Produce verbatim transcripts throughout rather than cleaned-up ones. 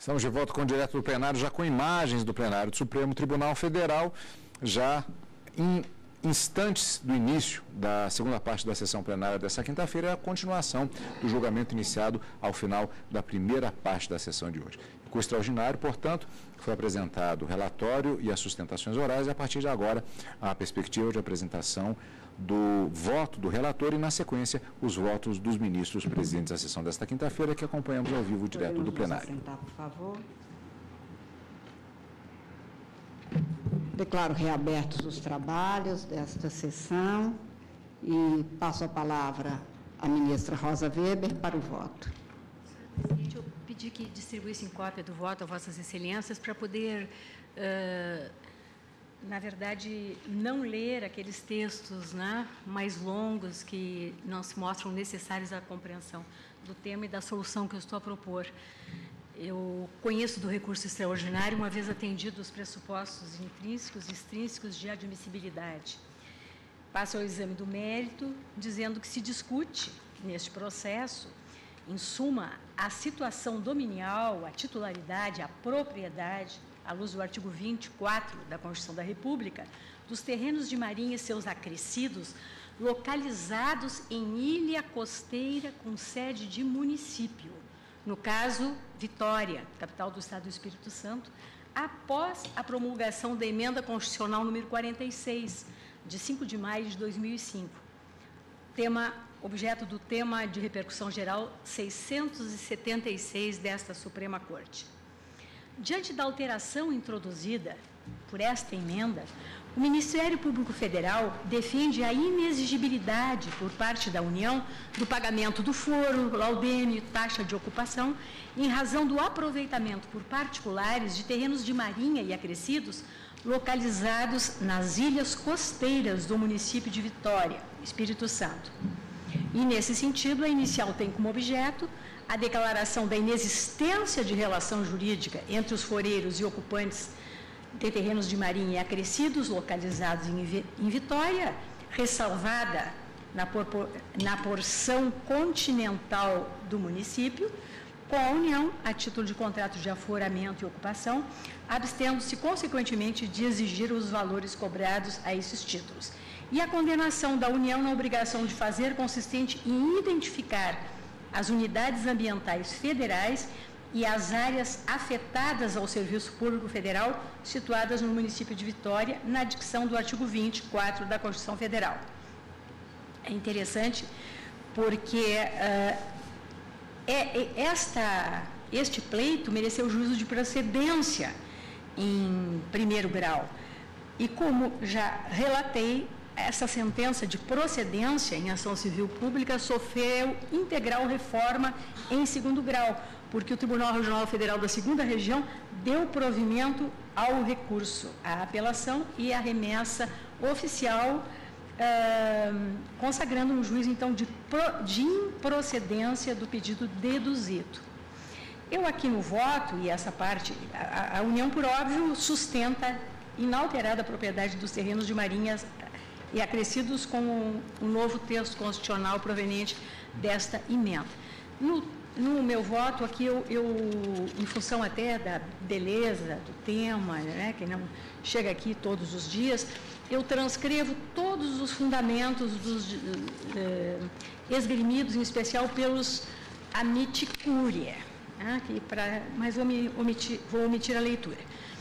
Estamos de volta com o direto do plenário, já com imagens do plenário do Supremo Tribunal Federal, já em instantes do início da segunda parte da sessão plenária dessa quinta-feira, é a continuação do julgamento iniciado ao final da primeira parte da sessão de hoje. Com o extraordinário, portanto, foi apresentado o relatório e as sustentações orais, e a partir de agora a perspectiva de apresentação do voto do relator e, na sequência, os votos dos ministros presidentes da sessão desta quinta-feira, que acompanhamos ao vivo direto do plenário. Podemos nos assentar, por favor. Declaro reabertos os trabalhos desta sessão e passo a palavra à ministra Rosa Weber para o voto. Presidente, eu pedi que distribuíssem cópia do voto a Vossas Excelências para poder, uh, na verdade, não ler aqueles textos, né, mais longos que não se mostram necessários à compreensão do tema e da solução que eu estou a propor. Eu conheço do recurso extraordinário, uma vez atendido os pressupostos intrínsecos e extrínsecos de admissibilidade. Passo ao exame do mérito, dizendo que se discute neste processo, em suma, a situação dominial, a titularidade, a propriedade, à luz do artigo vinte e quatro da Constituição da República, dos terrenos de marinha e seus acrescidos, localizados em ilha costeira com sede de município. No caso, Vitória, capital do Estado do Espírito Santo, após a promulgação da Emenda Constitucional número quarenta e seis, de cinco de maio de dois mil e cinco. Tema, objeto do tema de repercussão geral seiscentos e setenta e seis desta Suprema Corte. Diante da alteração introduzida por esta emenda, o Ministério Público Federal defende a inexigibilidade por parte da União do pagamento do foro, laudêmio, taxa de ocupação, em razão do aproveitamento por particulares de terrenos de marinha e acrescidos localizados nas ilhas costeiras do município de Vitória, Espírito Santo. E, nesse sentido, a inicial tem como objeto a declaração da inexistência de relação jurídica entre os foreiros e ocupantes de terrenos de marinha e acrescidos localizados em, em Vitória, ressalvada na, por, na porção continental do município, com a União, a título de contrato de aforamento e ocupação, abstendo-se, consequentemente, de exigir os valores cobrados a esses títulos. E a condenação da União na obrigação de fazer, consistente em identificar as unidades ambientais federais e as áreas afetadas ao Serviço Público Federal, situadas no município de Vitória, na dicção do artigo vinte e quatro da Constituição Federal. É interessante porque uh, é, é esta, este pleito mereceu juízo de procedência em primeiro grau. E como já relatei, essa sentença de procedência em ação civil pública sofreu integral reforma em segundo grau, porque o Tribunal Regional Federal da Segunda Região deu provimento ao recurso, à apelação e à remessa oficial, uh, consagrando um juízo, então, de, pro, de improcedência do pedido deduzido. Eu aqui no voto, e essa parte, a, a União, por óbvio, sustenta inalterada a propriedade dos terrenos de marinhas e acrescidos com um, um novo texto constitucional proveniente desta emenda. No, no meu voto aqui, eu, eu, em função até da beleza do tema, né, que não chega aqui todos os dias, eu transcrevo todos os fundamentos dos eh, esgrimidos, em especial pelos amici curiae, né, que pra, mas vou, me omitir, vou omitir a leitura.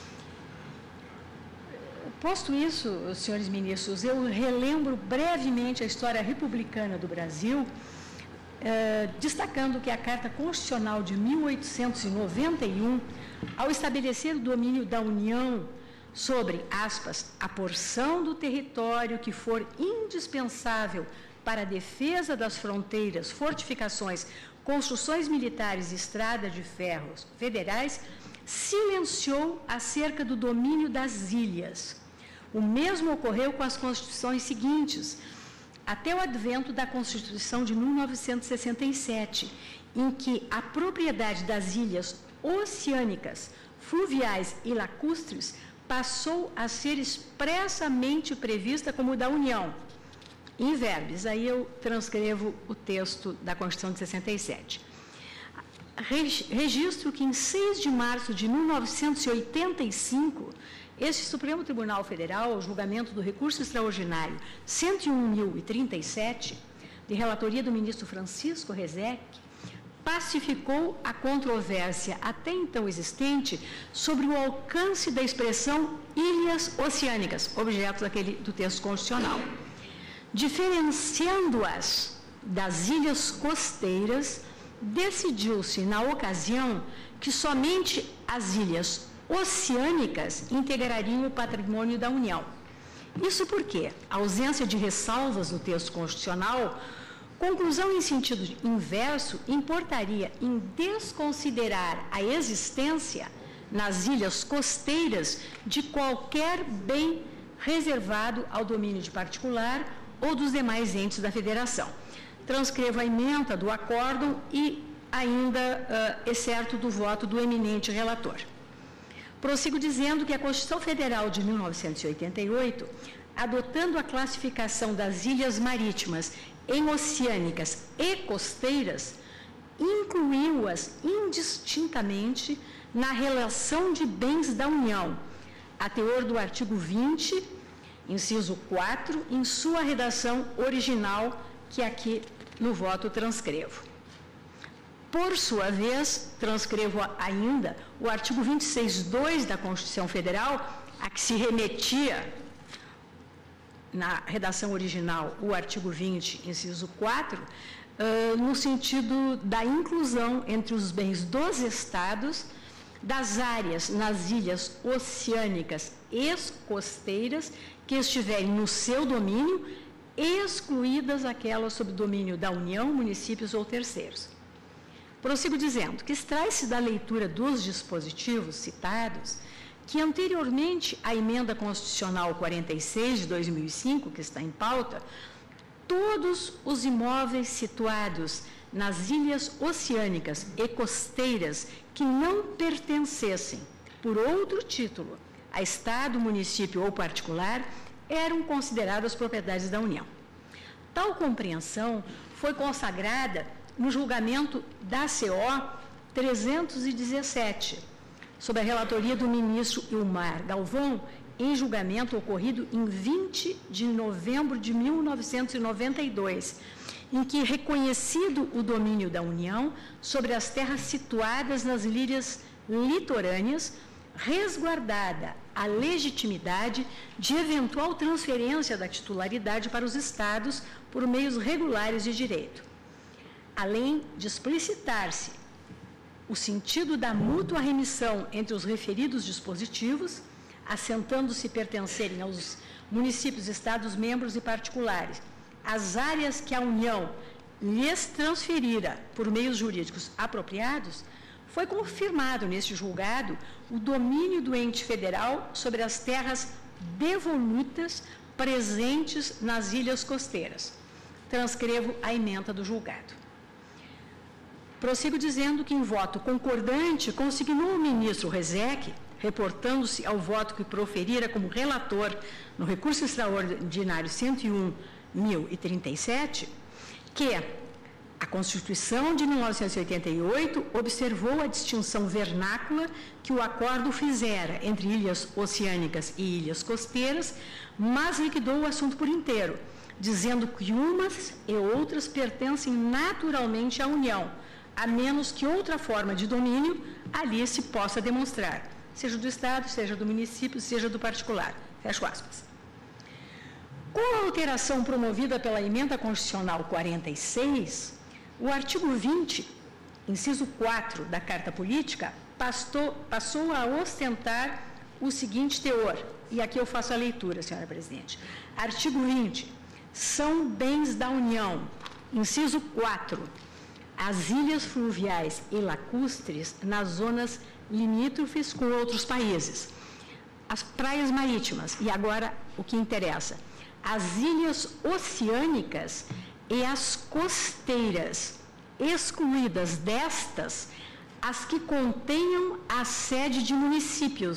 Posto isso, senhores ministros, eu relembro brevemente a história republicana do Brasil, eh, destacando que a Carta Constitucional de mil oitocentos e noventa e um, ao estabelecer o domínio da União sobre, aspas, a porção do território que for indispensável para a defesa das fronteiras, fortificações, construções militares e estradas de ferros federais, silenciou acerca do domínio das ilhas. O mesmo ocorreu com as constituições seguintes, até o advento da Constituição de mil novecentos e sessenta e sete, em que a propriedade das ilhas oceânicas, fluviais e lacustres passou a ser expressamente prevista como da União. Em verbis, aí eu transcrevo o texto da Constituição de sessenta e sete. registro que em seis de março de mil novecentos e oitenta e cinco, este Supremo Tribunal Federal, ao julgamento do recurso extraordinário cento e um mil e trinta e sete, de relatoria do ministro Francisco Rezec, pacificou a controvérsia até então existente sobre o alcance da expressão ilhas oceânicas, objeto daquele, do texto constitucional, diferenciando-as das ilhas costeiras. Decidiu-se, na ocasião, que somente as ilhas oceânicas integrariam o patrimônio da União. Isso porque a ausência de ressalvas no texto constitucional, conclusão em sentido inverso, importaria em desconsiderar a existência nas ilhas costeiras de qualquer bem reservado ao domínio de particular ou dos demais entes da Federação. Transcrevo a ementa do acórdão e ainda, uh, excerto do voto do eminente relator. Prossigo dizendo que a Constituição Federal de mil novecentos e oitenta e oito, adotando a classificação das ilhas marítimas em oceânicas e costeiras, incluiu-as indistintamente na relação de bens da União, a teor do artigo vinte, inciso quatro, em sua redação original, que aqui no voto transcrevo. Por sua vez, transcrevo ainda o artigo vinte e seis, dois da Constituição Federal, a que se remetia, na redação original, o artigo vinte, inciso quatro, uh, no sentido da inclusão entre os bens dos Estados, das áreas nas ilhas oceânicas e costeiras que estiverem no seu domínio, excluídas aquelas sob domínio da União, municípios ou terceiros. Prossigo dizendo que extrai-se da leitura dos dispositivos citados que anteriormente à emenda constitucional quarenta e seis de dois mil e cinco, que está em pauta, todos os imóveis situados nas ilhas oceânicas e costeiras que não pertencessem, por outro título, a Estado, município ou particular, eram consideradas propriedades da União. Tal compreensão foi consagrada no julgamento da C O trezentos e dezessete, sob a relatoria do ministro Ilmar Galvão, em julgamento ocorrido em vinte de novembro de mil novecentos e noventa e dois, em que, reconhecido o domínio da União sobre as terras situadas nas ilhas litorâneas, resguardada a legitimidade de eventual transferência da titularidade para os Estados por meios regulares de direito. Além de explicitar-se o sentido da mútua remissão entre os referidos dispositivos, assentando-se pertencerem aos municípios, Estados, membros e particulares, as áreas que a União lhes transferira por meios jurídicos apropriados, foi confirmado neste julgado o domínio do ente federal sobre as terras devolutas presentes nas ilhas costeiras. Transcrevo a ementa do julgado. Prossigo dizendo que, em voto concordante, consignou o ministro Rezec, reportando-se ao voto que proferira como relator no recurso extraordinário cento e um mil e trinta e sete, que a Constituição de mil novecentos e oitenta e oito observou a distinção vernácula que o acordo fizera entre ilhas oceânicas e ilhas costeiras, mas liquidou o assunto por inteiro, dizendo que umas e outras pertencem naturalmente à União, a menos que outra forma de domínio ali se possa demonstrar, seja do Estado, seja do município, seja do particular. Fecho aspas. Com a alteração promovida pela emenda constitucional quarenta e seis, o artigo vinte, inciso quatro da Carta Política, passou, passou a ostentar o seguinte teor, e aqui eu faço a leitura, senhora presidente. Artigo vinte, são bens da União, inciso quatro, as ilhas fluviais e lacustres nas zonas limítrofes com outros países, as praias marítimas, e agora o que interessa, as ilhas oceânicas e as costeiras, excluídas destas, as que contenham a sede de municípios,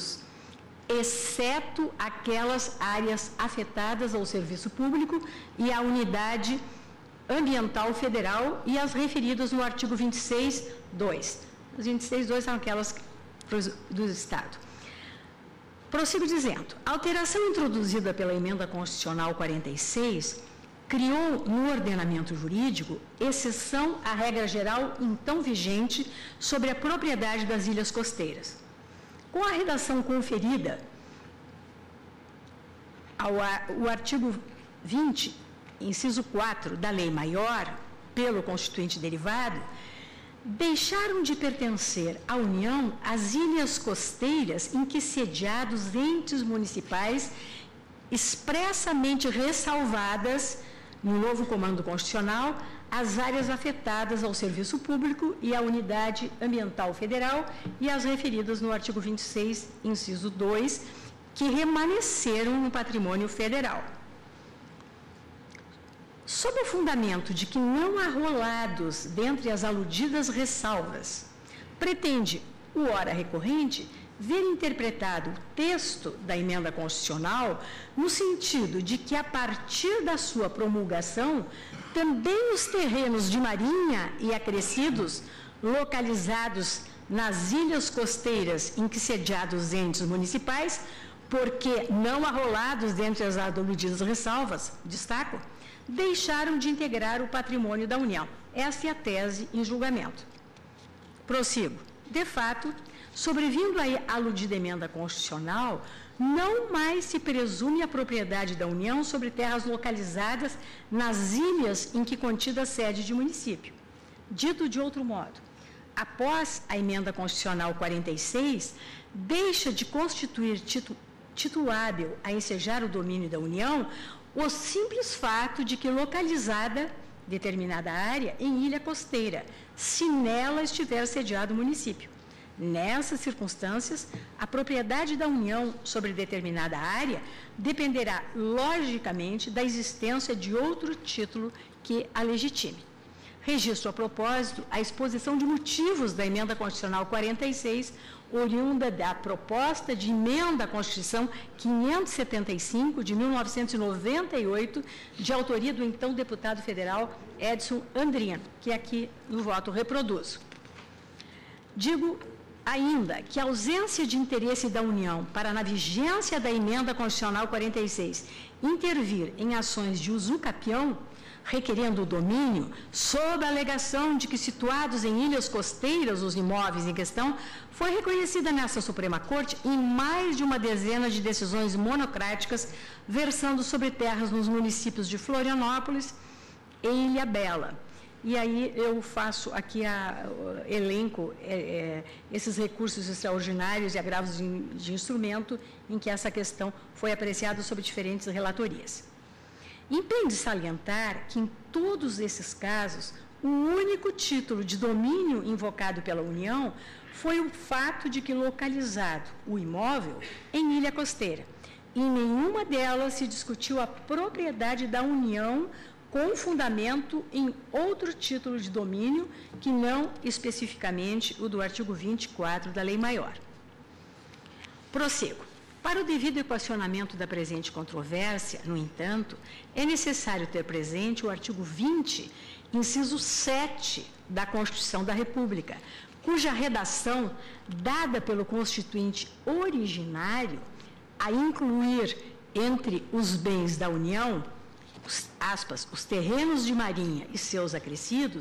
exceto aquelas áreas afetadas ao serviço público e à unidade ambiental federal e as referidas no artigo vinte e seis, dois. As vinte e seis, dois são aquelas do Estado. Prossigo dizendo, a alteração introduzida pela Emenda Constitucional quarenta e seis criou no ordenamento jurídico exceção à regra geral então vigente sobre a propriedade das ilhas costeiras. Com a redação conferida ao o artigo vinte, inciso quatro da Lei Maior, pelo Constituinte derivado, deixaram de pertencer à União as ilhas costeiras em que sediados entes municipais expressamente ressalvadas no novo Comando Constitucional as áreas afetadas ao serviço público e à unidade ambiental federal e as referidas no artigo vinte e seis, inciso dois, que remanesceram no patrimônio federal. Sob o fundamento de que não há rolados dentre as aludidas ressalvas, pretende o ora recorrente ver interpretado o texto da emenda constitucional no sentido de que, a partir da sua promulgação, também os terrenos de marinha e acrescidos localizados nas ilhas costeiras em que sediados entes municipais, porque não arrolados dentre as aludidas ressalvas, destaco, deixaram de integrar o patrimônio da União. Essa é a tese em julgamento. Prossigo. De fato, sobrevindo a aludida emenda constitucional, não mais se presume a propriedade da União sobre terras localizadas nas ilhas em que contida a sede de município. Dito de outro modo, após a emenda constitucional quarenta e seis, deixa de constituir título, título hábil a ensejar o domínio da União o simples fato de que localizada determinada área em ilha costeira, se nela estiver sediado o município. Nessas circunstâncias, a propriedade da União sobre determinada área dependerá, logicamente, da existência de outro título que a legitime. Registro, a propósito, a exposição de motivos da Emenda Constitucional quarenta e seis, oriunda da proposta de emenda à Constituição quinhentos e setenta e cinco, de mil novecentos e noventa e oito, de autoria do então deputado federal Edson Andrino, que aqui no voto reproduzo. Digo ainda que a ausência de interesse da União para, na vigência da Emenda Constitucional quarenta e seis, intervir em ações de usucapião, requerendo o domínio, sob a alegação de que, situados em ilhas costeiras os imóveis em questão, foi reconhecida nessa Suprema Corte em mais de uma dezena de decisões monocráticas, versando sobre terras nos municípios de Florianópolis e Ilhabela. E aí eu faço aqui a elenco é, é, esses recursos extraordinários e agravos de, de instrumento em que essa questão foi apreciada sob diferentes relatorias. Impende salientar que, em todos esses casos, o único título de domínio invocado pela União foi o fato de que, localizado o imóvel em ilha costeira, em nenhuma delas se discutiu a propriedade da União com fundamento em outro título de domínio que não especificamente o do artigo vinte e quatro da Lei Maior. Prossigo. Para o devido equacionamento da presente controvérsia, no entanto, é necessário ter presente o artigo vinte, inciso sete da Constituição da República, cuja redação, dada pelo Constituinte originário, a incluir entre os bens da União, os, aspas, os terrenos de marinha e seus acrescidos,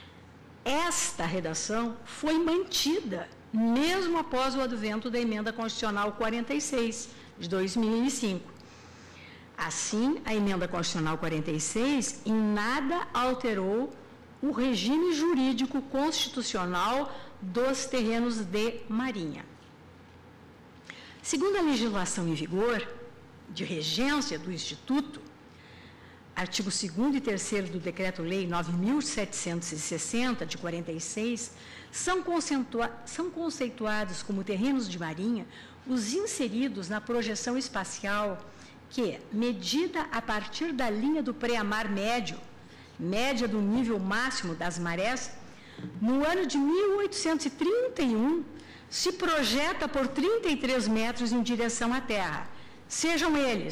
esta redação foi mantida mesmo após o advento da Emenda Constitucional quarenta e seis, de dois mil e cinco. Assim, a Emenda Constitucional quarenta e seis em nada alterou o regime jurídico constitucional dos terrenos de marinha. Segundo a legislação em vigor, de regência do Instituto, artigo segundo e terceiro do Decreto-Lei nove mil setecentos e sessenta, de quarenta e seis, são, são conceituados como terrenos de marinha os inseridos na projeção espacial que, medida a partir da linha do pré-mar médio, média do nível máximo das marés, no ano de mil oitocentos e trinta e um, se projeta por trinta e três metros em direção à Terra, sejam eles,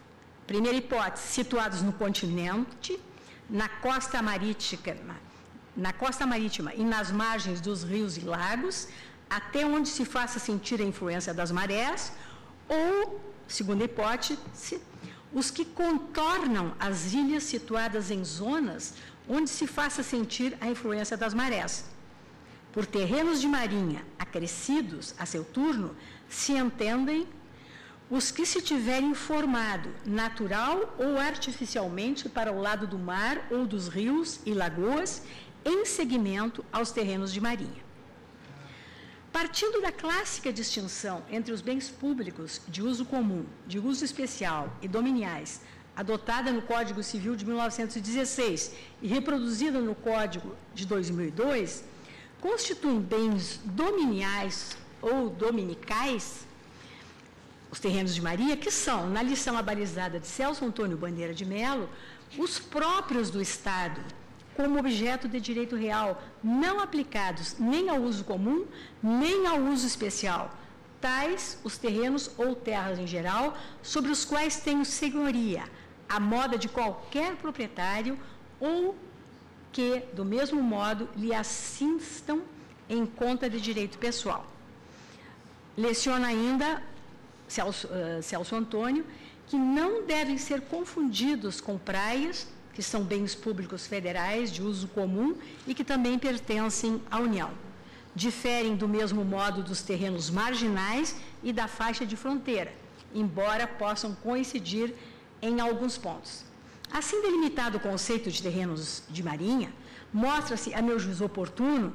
primeira hipótese, situados no continente, na costa marítima na costa marítima e nas margens dos rios e lagos, até onde se faça sentir a influência das marés, ou, segunda hipótese, os que contornam as ilhas situadas em zonas onde se faça sentir a influência das marés. Por terrenos de marinha acrescidos a seu turno, se entendem os que se tiverem formado natural ou artificialmente para o lado do mar ou dos rios e lagoas, em seguimento aos terrenos de marinha. Partindo da clássica distinção entre os bens públicos de uso comum, de uso especial e dominiais, adotada no Código Civil de mil novecentos e dezesseis e reproduzida no Código de dois mil e dois, constituem bens dominiais ou dominicais os terrenos de marinha, que são, na lição abalizada de Celso Antônio Bandeira de Melo, os próprios do Estado, como objeto de direito real, não aplicados nem ao uso comum, nem ao uso especial, tais os terrenos ou terras em geral, sobre os quais tenho senhoria, à moda de qualquer proprietário, ou que, do mesmo modo, lhe assistam em conta de direito pessoal. Leciona ainda Celso, uh, Celso Antônio, que não devem ser confundidos com praias, que são bens públicos federais de uso comum e que também pertencem à União. Diferem do mesmo modo dos terrenos marginais e da faixa de fronteira, embora possam coincidir em alguns pontos. Assim delimitado o conceito de terrenos de marinha, mostra-se, a meu juízo oportuno,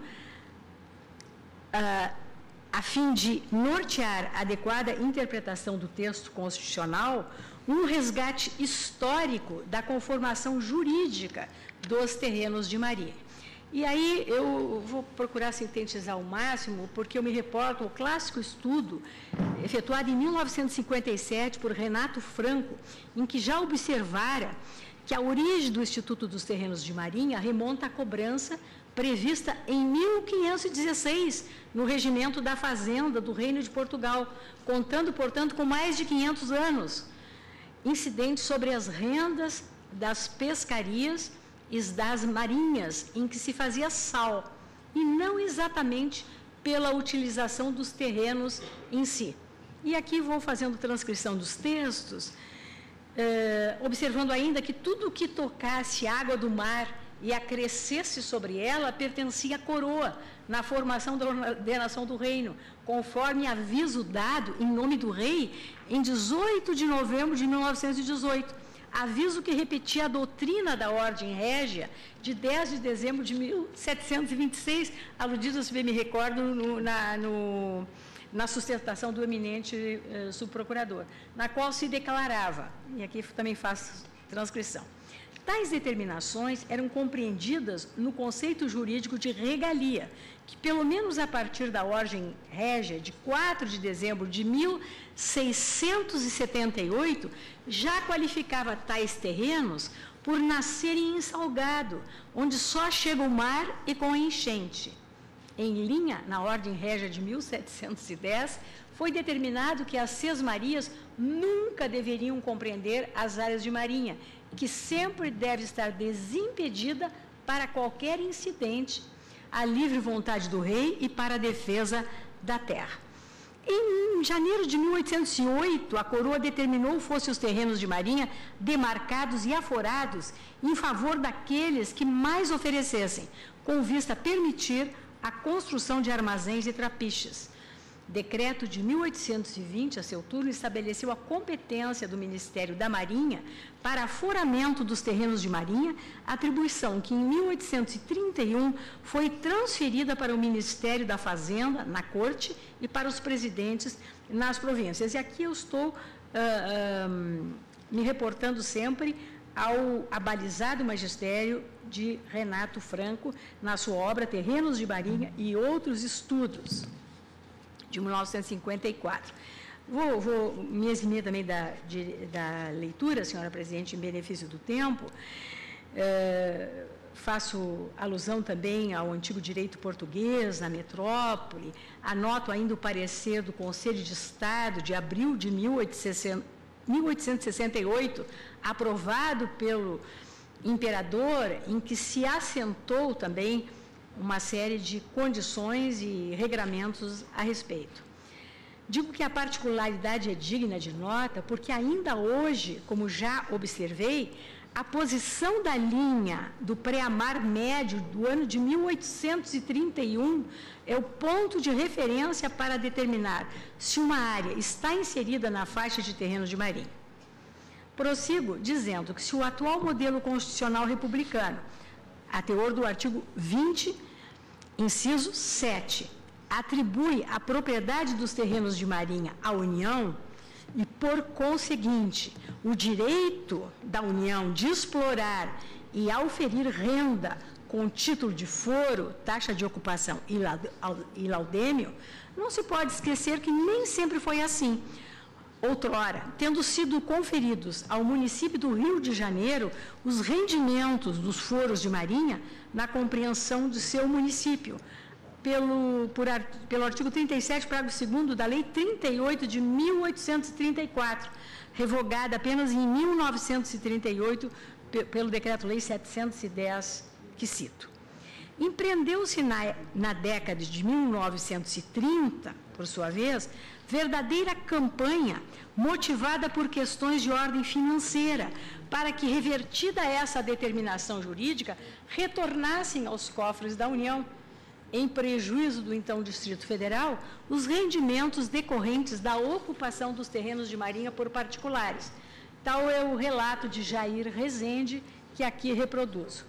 uh, a fim de nortear a adequada interpretação do texto constitucional, um resgate histórico da conformação jurídica dos terrenos de marinha. E aí eu vou procurar sintetizar ao máximo, porque eu me reporto ao clássico estudo efetuado em mil novecentos e cinquenta e sete por Renato Franco, em que já observara que a origem do Instituto dos Terrenos de Marinha remonta à cobrança prevista em mil quinhentos e dezesseis, no regimento da Fazenda do Reino de Portugal, contando, portanto, com mais de quinhentos anos, incidente sobre as rendas das pescarias e das marinhas, em que se fazia sal, e não exatamente pela utilização dos terrenos em si. E aqui vou fazendo transcrição dos textos, eh, observando ainda que tudo que tocasse água do mar e acrescesse sobre ela pertencia à coroa, na formação da ordenação do reino, conforme aviso dado em nome do rei em dezoito de novembro de mil novecentos e dezoito, aviso que repetia a doutrina da Ordem Régia de dez de dezembro de mil setecentos e vinte e seis, aludido, se bem me recordo, no, na, no, na sustentação do eminente eh, subprocurador, na qual se declarava, e aqui também faço transcrição, tais determinações eram compreendidas no conceito jurídico de regalia, que, pelo menos a partir da Ordem Régia de quatro de dezembro de mil seiscentos e setenta e oito, já qualificava tais terrenos por nascerem em salgado, onde só chega o mar e com enchente. Em linha, na Ordem Régia de mil setecentos e dez, foi determinado que as sesmarias nunca deveriam compreender as áreas de marinha, que sempre deve estar desimpedida para qualquer incidente, à livre vontade do rei e para a defesa da terra. Em janeiro de mil oitocentos e oito, a coroa determinou fossem os terrenos de marinha demarcados e aforados em favor daqueles que mais oferecessem, com vista a permitir a construção de armazéns e trapiches. Decreto de mil oitocentos e vinte, a seu turno, estabeleceu a competência do Ministério da Marinha para aforamento dos terrenos de marinha, atribuição que em mil oitocentos e trinta e um foi transferida para o Ministério da Fazenda, na Corte, e para os presidentes nas províncias. E aqui eu estou ah, ah, me reportando sempre ao abalizado magistério de Renato Franco, na sua obra Terrenos de Marinha e Outros Estudos, de mil novecentos e cinquenta e quatro. Vou, vou me eximir também da, de, da leitura, senhora presidente, em benefício do tempo. É, faço alusão também ao antigo direito português, na metrópole. Anoto ainda o parecer do Conselho de Estado de abril de mil oitocentos e sessenta e oito, aprovado pelo imperador em que se assentou também uma série de condições e regramentos a respeito. Digo que a particularidade é digna de nota porque ainda hoje, como já observei, a posição da linha do pré-amar médio do ano de mil oitocentos e trinta e um é o ponto de referência para determinar se uma área está inserida na faixa de terrenos de marinha. Prossigo dizendo que se o atual modelo constitucional republicano, a teor do artigo vinte, inciso sete, atribui a propriedade dos terrenos de marinha à União e, por conseguinte, o direito da União de explorar e auferir renda com título de foro, taxa de ocupação e laudêmio, não se pode esquecer que nem sempre foi assim. Outrora, tendo sido conferidos ao município do Rio de Janeiro os rendimentos dos foros de marinha na compreensão de seu município, pelo, por, pelo artigo trinta e sete, parágrafo segundo da Lei trinta e oito de mil oitocentos e trinta e quatro, revogada apenas em mil novecentos e trinta e oito pelo Decreto-Lei setecentos e dez, que cito. Empreendeu-se na, na década de mil novecentos e trinta, por sua vez, verdadeira campanha motivada por questões de ordem financeira, para que, revertida essa determinação jurídica, retornassem aos cofres da União, em prejuízo do então Distrito Federal, os rendimentos decorrentes da ocupação dos terrenos de marinha por particulares. Tal é o relato de Jair Rezende, que aqui reproduzo.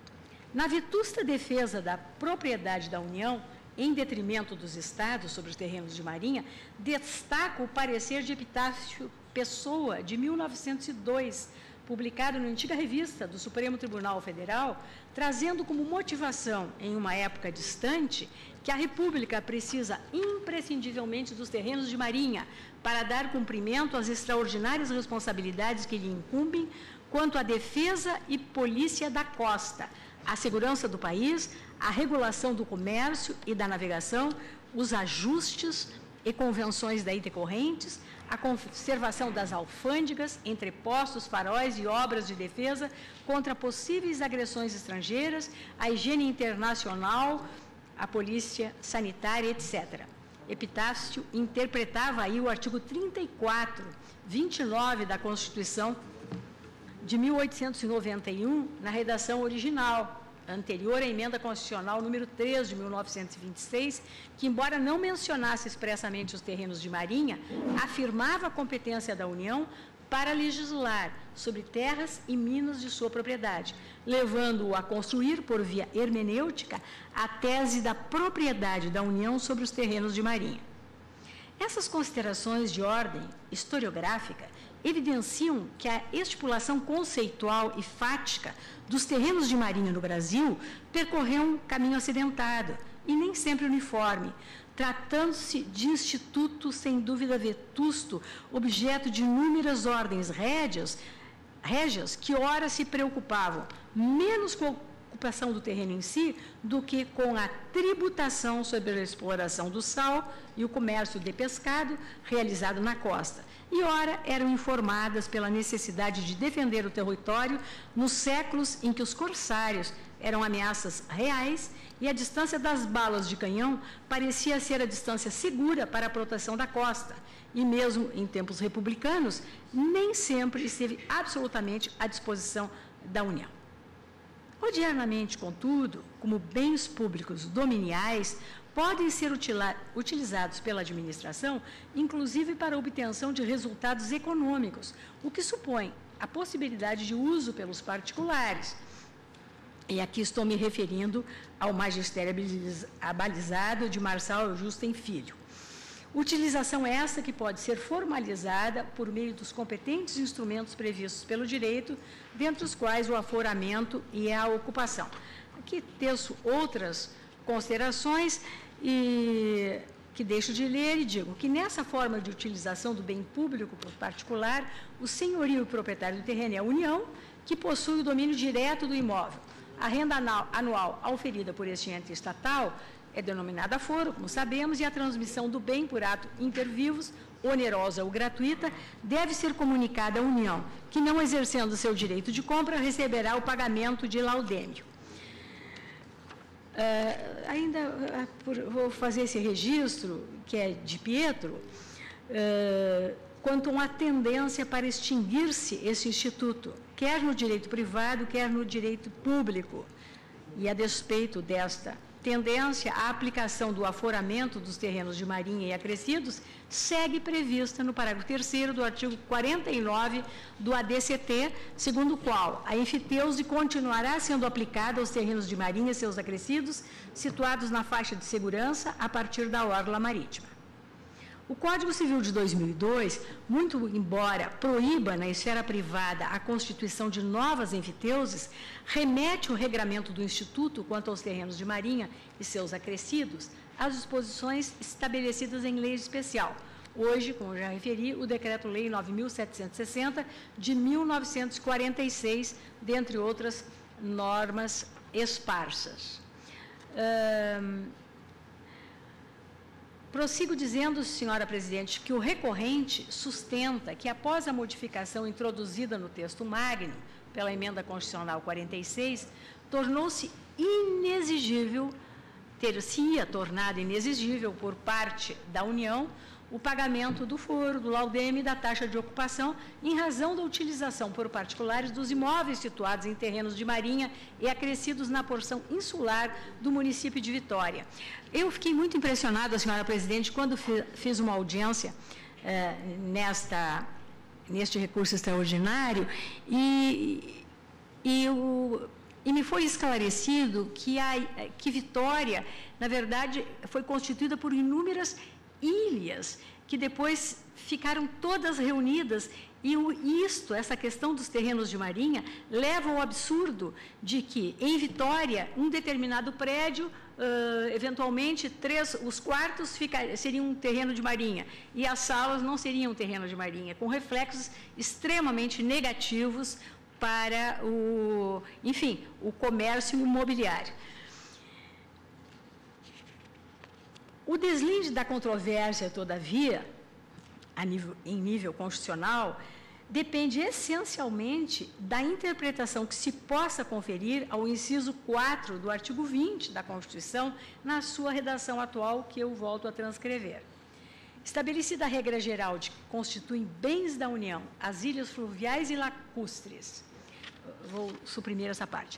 Na vetusta defesa da propriedade da União, em detrimento dos Estados sobre os terrenos de marinha, destaco o parecer de Epitácio Pessoa, de mil novecentos e dois, publicado na antiga revista do Supremo Tribunal Federal, trazendo como motivação, em uma época distante, que a República precisa imprescindivelmente dos terrenos de marinha para dar cumprimento às extraordinárias responsabilidades que lhe incumbem quanto à defesa e polícia da costa, a segurança do país, a regulação do comércio e da navegação, os ajustes e convenções daí decorrentes, a conservação das alfândegas, entrepostos, faróis e obras de defesa contra possíveis agressões estrangeiras, a higiene internacional, a polícia sanitária, etcétera. Epitácio interpretava aí o artigo trinta e quatro, vinte e nove da Constituição de mil oitocentos e noventa e um, na redação original, anterior à emenda constitucional número três de mil novecentos e vinte e seis, que, embora não mencionasse expressamente os terrenos de marinha, afirmava a competência da União para legislar sobre terras e minas de sua propriedade, levando-o a construir, por via hermenêutica, a tese da propriedade da União sobre os terrenos de marinha. Essas considerações de ordem historiográfica evidenciam que a estipulação conceitual e fática dos terrenos de marinha no Brasil percorreu um caminho acidentado e nem sempre uniforme, tratando-se de instituto, sem dúvida vetusto, objeto de inúmeras ordens rédeas, régias que ora se preocupavam menos com a ocupação do terreno em si do que com a tributação sobre a exploração do sal e o comércio de pescado realizado na costa. E, ora, eram informadas pela necessidade de defender o território nos séculos em que os corsários eram ameaças reais e a distância das balas de canhão parecia ser a distância segura para a proteção da costa. E mesmo em tempos republicanos, nem sempre esteve absolutamente à disposição da União. Odiernamente, contudo, como bens públicos dominiais, podem ser utilizados pela administração, inclusive para a obtenção de resultados econômicos, o que supõe a possibilidade de uso pelos particulares. E aqui estou me referindo ao magistério abalizado de Marçal Justem Filho. Utilização essa que pode ser formalizada por meio dos competentes instrumentos previstos pelo direito, dentre os quais o aforamento e a ocupação. Aqui teço outras considerações e que deixo de ler e digo que nessa forma de utilização do bem público por particular, o senhorio e proprietário do terreno é a União, que possui o domínio direto do imóvel. A renda anual auferida por este ente estatal é denominada foro, como sabemos, e a transmissão do bem por ato inter vivos, onerosa ou gratuita, deve ser comunicada à União, que, não exercendo seu direito de compra, receberá o pagamento de laudêmio. Uh, ainda uh, por, vou fazer esse registro, que é de Pietro, uh, quanto a uma tendência para extinguir-se esse instituto, quer no direito privado, quer no direito público. E, a despeito desta tendência, a aplicação do aforamento dos terrenos de marinha e acrescidos segue prevista no parágrafo terceiro do artigo quarenta e nove do A D C T, segundo o qual a enfiteuse continuará sendo aplicada aos terrenos de marinha e seus acrescidos, situados na faixa de segurança a partir da orla marítima. O Código Civil de dois mil e dois, muito embora proíba na esfera privada a constituição de novas enfiteuses, remete o regramento do Instituto quanto aos terrenos de marinha e seus acrescidos às disposições estabelecidas em lei especial. Hoje, como já referi, o Decreto-Lei nove mil setecentos e sessenta de mil novecentos e quarenta e seis, dentre outras normas esparsas. Hum, Prossigo dizendo, senhora presidente, que o recorrente sustenta que, após a modificação introduzida no texto magno, pela Emenda Constitucional quarenta e seis, tornou-se inexigível, ter-se-ia tornado inexigível por parte da União o pagamento do foro, do laudeme e da taxa de ocupação, em razão da utilização por particulares dos imóveis situados em terrenos de marinha e acrescidos na porção insular do município de Vitória. Eu fiquei muito impressionada, senhora presidente, quando fiz uma audiência eh, nesta, neste recurso extraordinário e, e, o, e me foi esclarecido que, a, que Vitória, na verdade, foi constituída por inúmeras ilhas, que depois ficaram todas reunidas, e o, isto, essa questão dos terrenos de marinha, leva ao absurdo de que, em Vitória, um determinado prédio, uh, eventualmente, três, os quartos ficar, seriam um terreno de marinha, e as salas não seriam um terreno de marinha, com reflexos extremamente negativos para o, enfim, o comércio imobiliário. O deslinde da controvérsia, todavia, a nível, em nível constitucional, depende essencialmente da interpretação que se possa conferir ao inciso quatro do artigo vinte da Constituição, na sua redação atual, que eu volto a transcrever. Estabelecida a regra geral de que constituem bens da União as ilhas fluviais e lacustres, vou suprimir essa parte.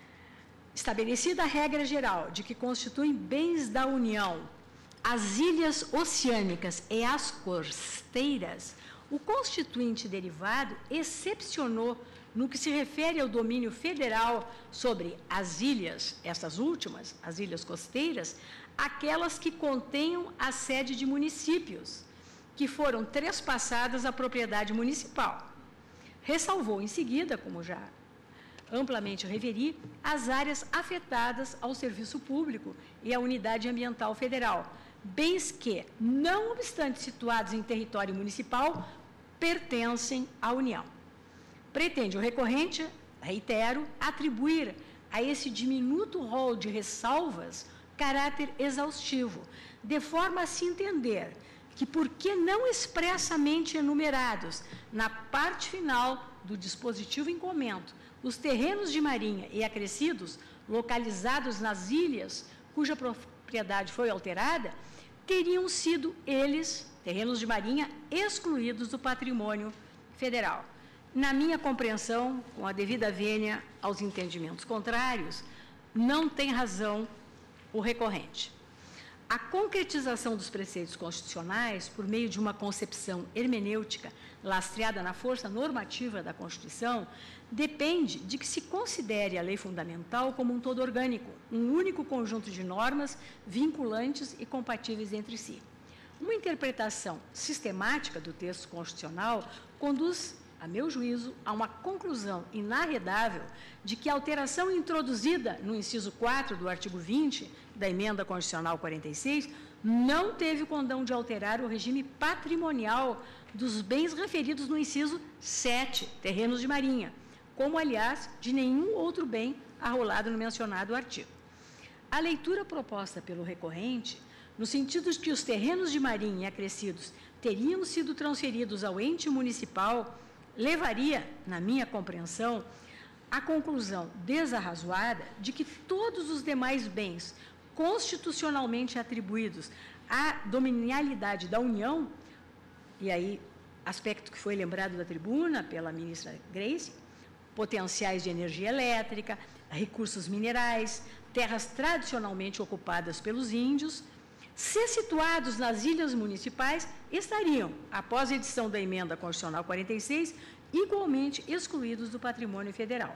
Estabelecida a regra geral de que constituem bens da União as ilhas oceânicas e as costeiras, o constituinte derivado excepcionou, no que se refere ao domínio federal sobre as ilhas, essas últimas, as ilhas costeiras, aquelas que contenham a sede de municípios, que foram trespassadas à propriedade municipal. Ressalvou em seguida, como já amplamente referi, as áreas afetadas ao serviço público e à unidade ambiental federal, bens que, não obstante situados em território municipal, pertencem à União. Pretende o recorrente, reitero, atribuir a esse diminuto rol de ressalvas caráter exaustivo, de forma a se entender que, porque não expressamente enumerados na parte final do dispositivo em comento, os terrenos de marinha e acrescidos localizados nas ilhas cuja propriedade foi alterada, teriam sido eles, terrenos de marinha, excluídos do patrimônio federal. Na minha compreensão, com a devida vênia aos entendimentos contrários, não tem razão o recorrente. A concretização dos preceitos constitucionais, por meio de uma concepção hermenêutica lastreada na força normativa da Constituição, depende de que se considere a lei fundamental como um todo orgânico, um único conjunto de normas vinculantes e compatíveis entre si. Uma interpretação sistemática do texto constitucional conduz, a meu juízo, a uma conclusão inarredável de que a alteração introduzida no inciso quatro do artigo vinte da Emenda Constitucional quarenta e seis não teve o condão de alterar o regime patrimonial dos bens referidos no inciso sete, terrenos de marinha, como, aliás, de nenhum outro bem arrolado no mencionado artigo. A leitura proposta pelo recorrente, no sentido de que os terrenos de marinha acrescidos teriam sido transferidos ao ente municipal, levaria, na minha compreensão, à conclusão desarrazoada de que todos os demais bens constitucionalmente atribuídos à dominialidade da União, e aí, aspecto que foi lembrado da tribuna pela ministra Grace, potenciais de energia elétrica, recursos minerais, terras tradicionalmente ocupadas pelos índios, se situados nas ilhas municipais, estariam, após a edição da Emenda Constitucional quarenta e seis, igualmente excluídos do patrimônio federal.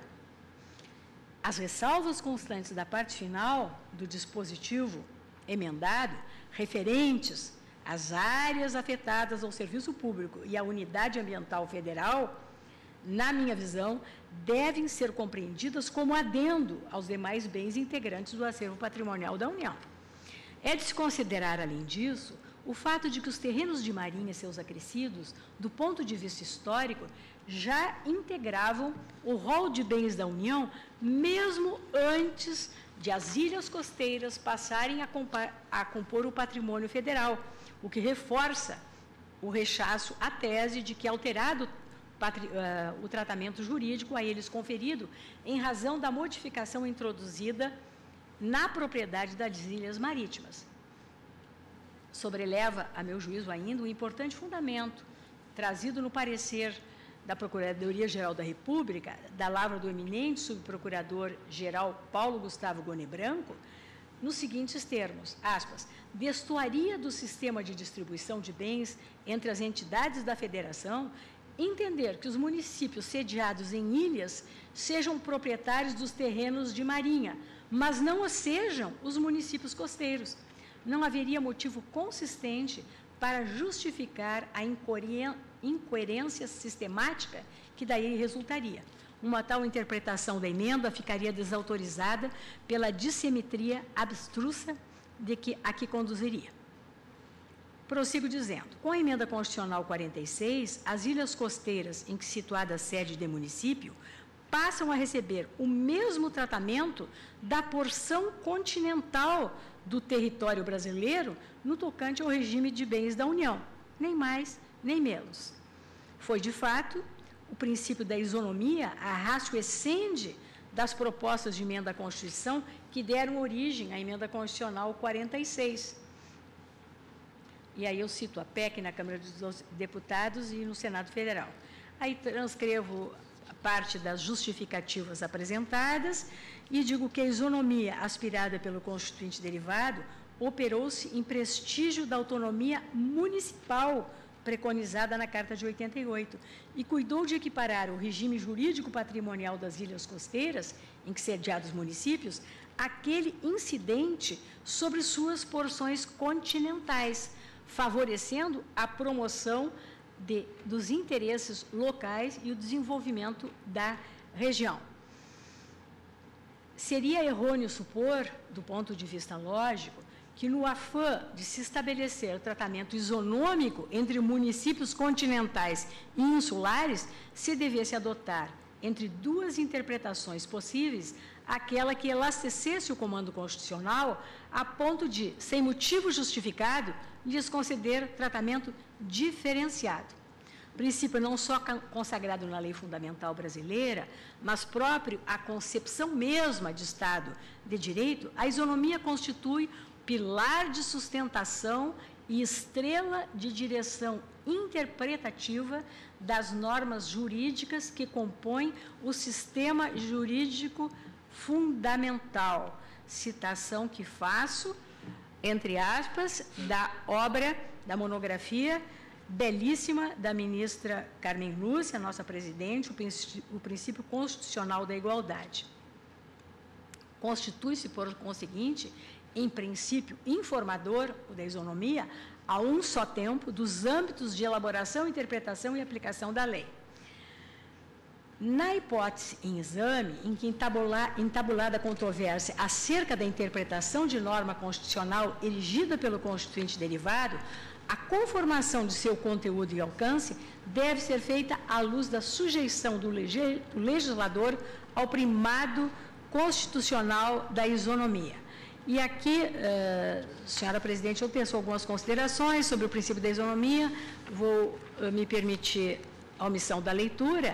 As ressalvas constantes da parte final do dispositivo emendado, referentes às áreas afetadas ao serviço público e à unidade ambiental federal, na minha visão, devem ser compreendidas como adendo aos demais bens integrantes do acervo patrimonial da União. É de se considerar, além disso, o fato de que os terrenos de marinha e seus acrescidos, do ponto de vista histórico, já integravam o rol de bens da União, mesmo antes de as ilhas costeiras passarem a, a compor o patrimônio federal, o que reforça o rechaço à tese de que, alterado patri, uh, o tratamento jurídico a eles conferido, em razão da modificação introduzida na propriedade das ilhas marítimas. Sobreleva, a meu juízo ainda, um importante fundamento trazido no parecer da Procuradoria-Geral da República, da lavra do eminente subprocurador-geral Paulo Gustavo Gone Branco, nos seguintes termos, aspas, destoaria do sistema de distribuição de bens entre as entidades da federação entender que os municípios sediados em ilhas sejam proprietários dos terrenos de marinha, mas não o sejam os municípios costeiros. Não haveria motivo consistente para justificar a incoerência sistemática que daí resultaria. Uma tal interpretação da emenda ficaria desautorizada pela dissimetria abstrusa de que, a que conduziria. Prossigo dizendo, com a Emenda Constitucional quarenta e seis, as ilhas costeiras em que situada a sede de município passam a receber o mesmo tratamento da porção continental do território brasileiro no tocante ao regime de bens da União, nem mais, nem menos. Foi, de fato, o princípio da isonomia, a ratio essendi das propostas de emenda à Constituição que deram origem à Emenda Constitucional quarenta e seis. E aí eu cito a P E C na Câmara dos Deputados e no Senado Federal. Aí transcrevo parte das justificativas apresentadas e digo que a isonomia aspirada pelo Constituinte derivado operou-se em prestígio da autonomia municipal preconizada na Carta de oitenta e oito e cuidou de equiparar o regime jurídico patrimonial das ilhas costeiras, em que sediados municípios, àquele incidente sobre suas porções continentais, favorecendo a promoção de, dos interesses locais e o desenvolvimento da região. Seria errôneo supor, do ponto de vista lógico, que no afã de se estabelecer tratamento isonômico entre municípios continentais e insulares, se devesse adotar, entre duas interpretações possíveis, aquela que elastecesse o comando constitucional a ponto de, sem motivo justificado, lhes conceder tratamento diferenciado. Princípio não só consagrado na lei fundamental brasileira, mas próprio à concepção mesma de Estado de Direito, a isonomia constitui pilar de sustentação e estrela de direção interpretativa das normas jurídicas que compõem o sistema jurídico fundamental. Citação que faço, entre aspas, da obra, da monografia belíssima da ministra Carmen Lúcia, nossa presidente, o princípio, o princípio constitucional da igualdade. Constitui-se, por conseguinte, em princípio informador, o da isonomia, a um só tempo, dos âmbitos de elaboração, interpretação e aplicação da lei. Na hipótese em exame, em que entabular, entabulada a controvérsia acerca da interpretação de norma constitucional erigida pelo Constituinte derivado, a conformação de seu conteúdo e alcance deve ser feita à luz da sujeição do legislador ao primado constitucional da isonomia. E aqui, uh, senhora presidente, eu teço algumas considerações sobre o princípio da isonomia, vou uh, me permitir a omissão da leitura,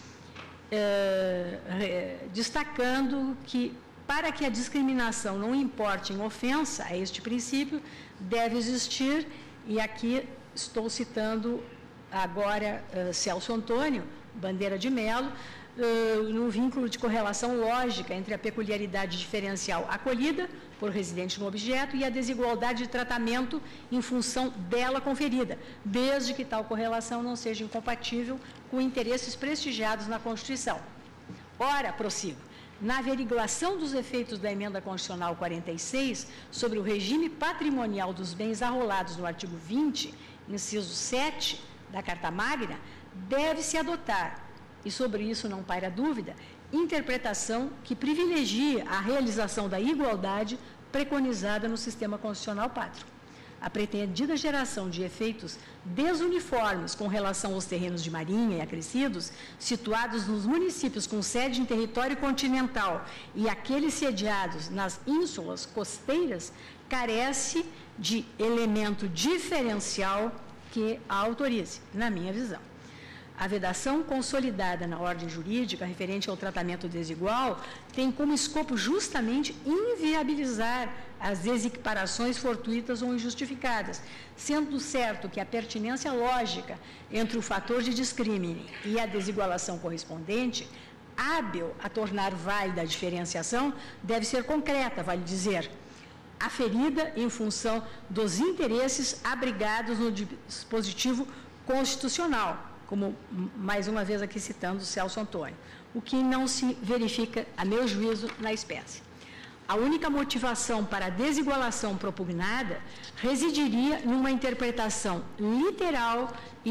uh, destacando que, para que a discriminação não importe em ofensa a este princípio, deve existir, e aqui estou citando agora uh, Celso Antônio Bandeira de Mello, uh, no vínculo de correlação lógica entre a peculiaridade diferencial acolhida por residente no objeto e a desigualdade de tratamento em função dela conferida, desde que tal correlação não seja incompatível com interesses prestigiados na Constituição. Ora, prossigo, na averiguação dos efeitos da emenda constitucional quarenta e seis sobre o regime patrimonial dos bens arrolados no artigo vinte, inciso sete da Carta Magna, deve-se adotar, e sobre isso não paira dúvida, interpretação que privilegie a realização da igualdade preconizada no sistema constitucional pátrio. A pretendida geração de efeitos desuniformes com relação aos terrenos de marinha e acrescidos, situados nos municípios com sede em território continental e aqueles sediados nas ínsulas costeiras, carece de elemento diferencial que a autorize, na minha visão. A vedação consolidada na ordem jurídica referente ao tratamento desigual tem como escopo justamente inviabilizar as desequiparações fortuitas ou injustificadas, sendo certo que a pertinência lógica entre o fator de discrímine e a desigualação correspondente, hábil a tornar válida a diferenciação, deve ser concreta, vale dizer, aferida em função dos interesses abrigados no dispositivo constitucional, como mais uma vez aqui citando o Celso Antônio, o que não se verifica, a meu juízo, na espécie. A única motivação para a desigualação propugnada residiria numa interpretação literal e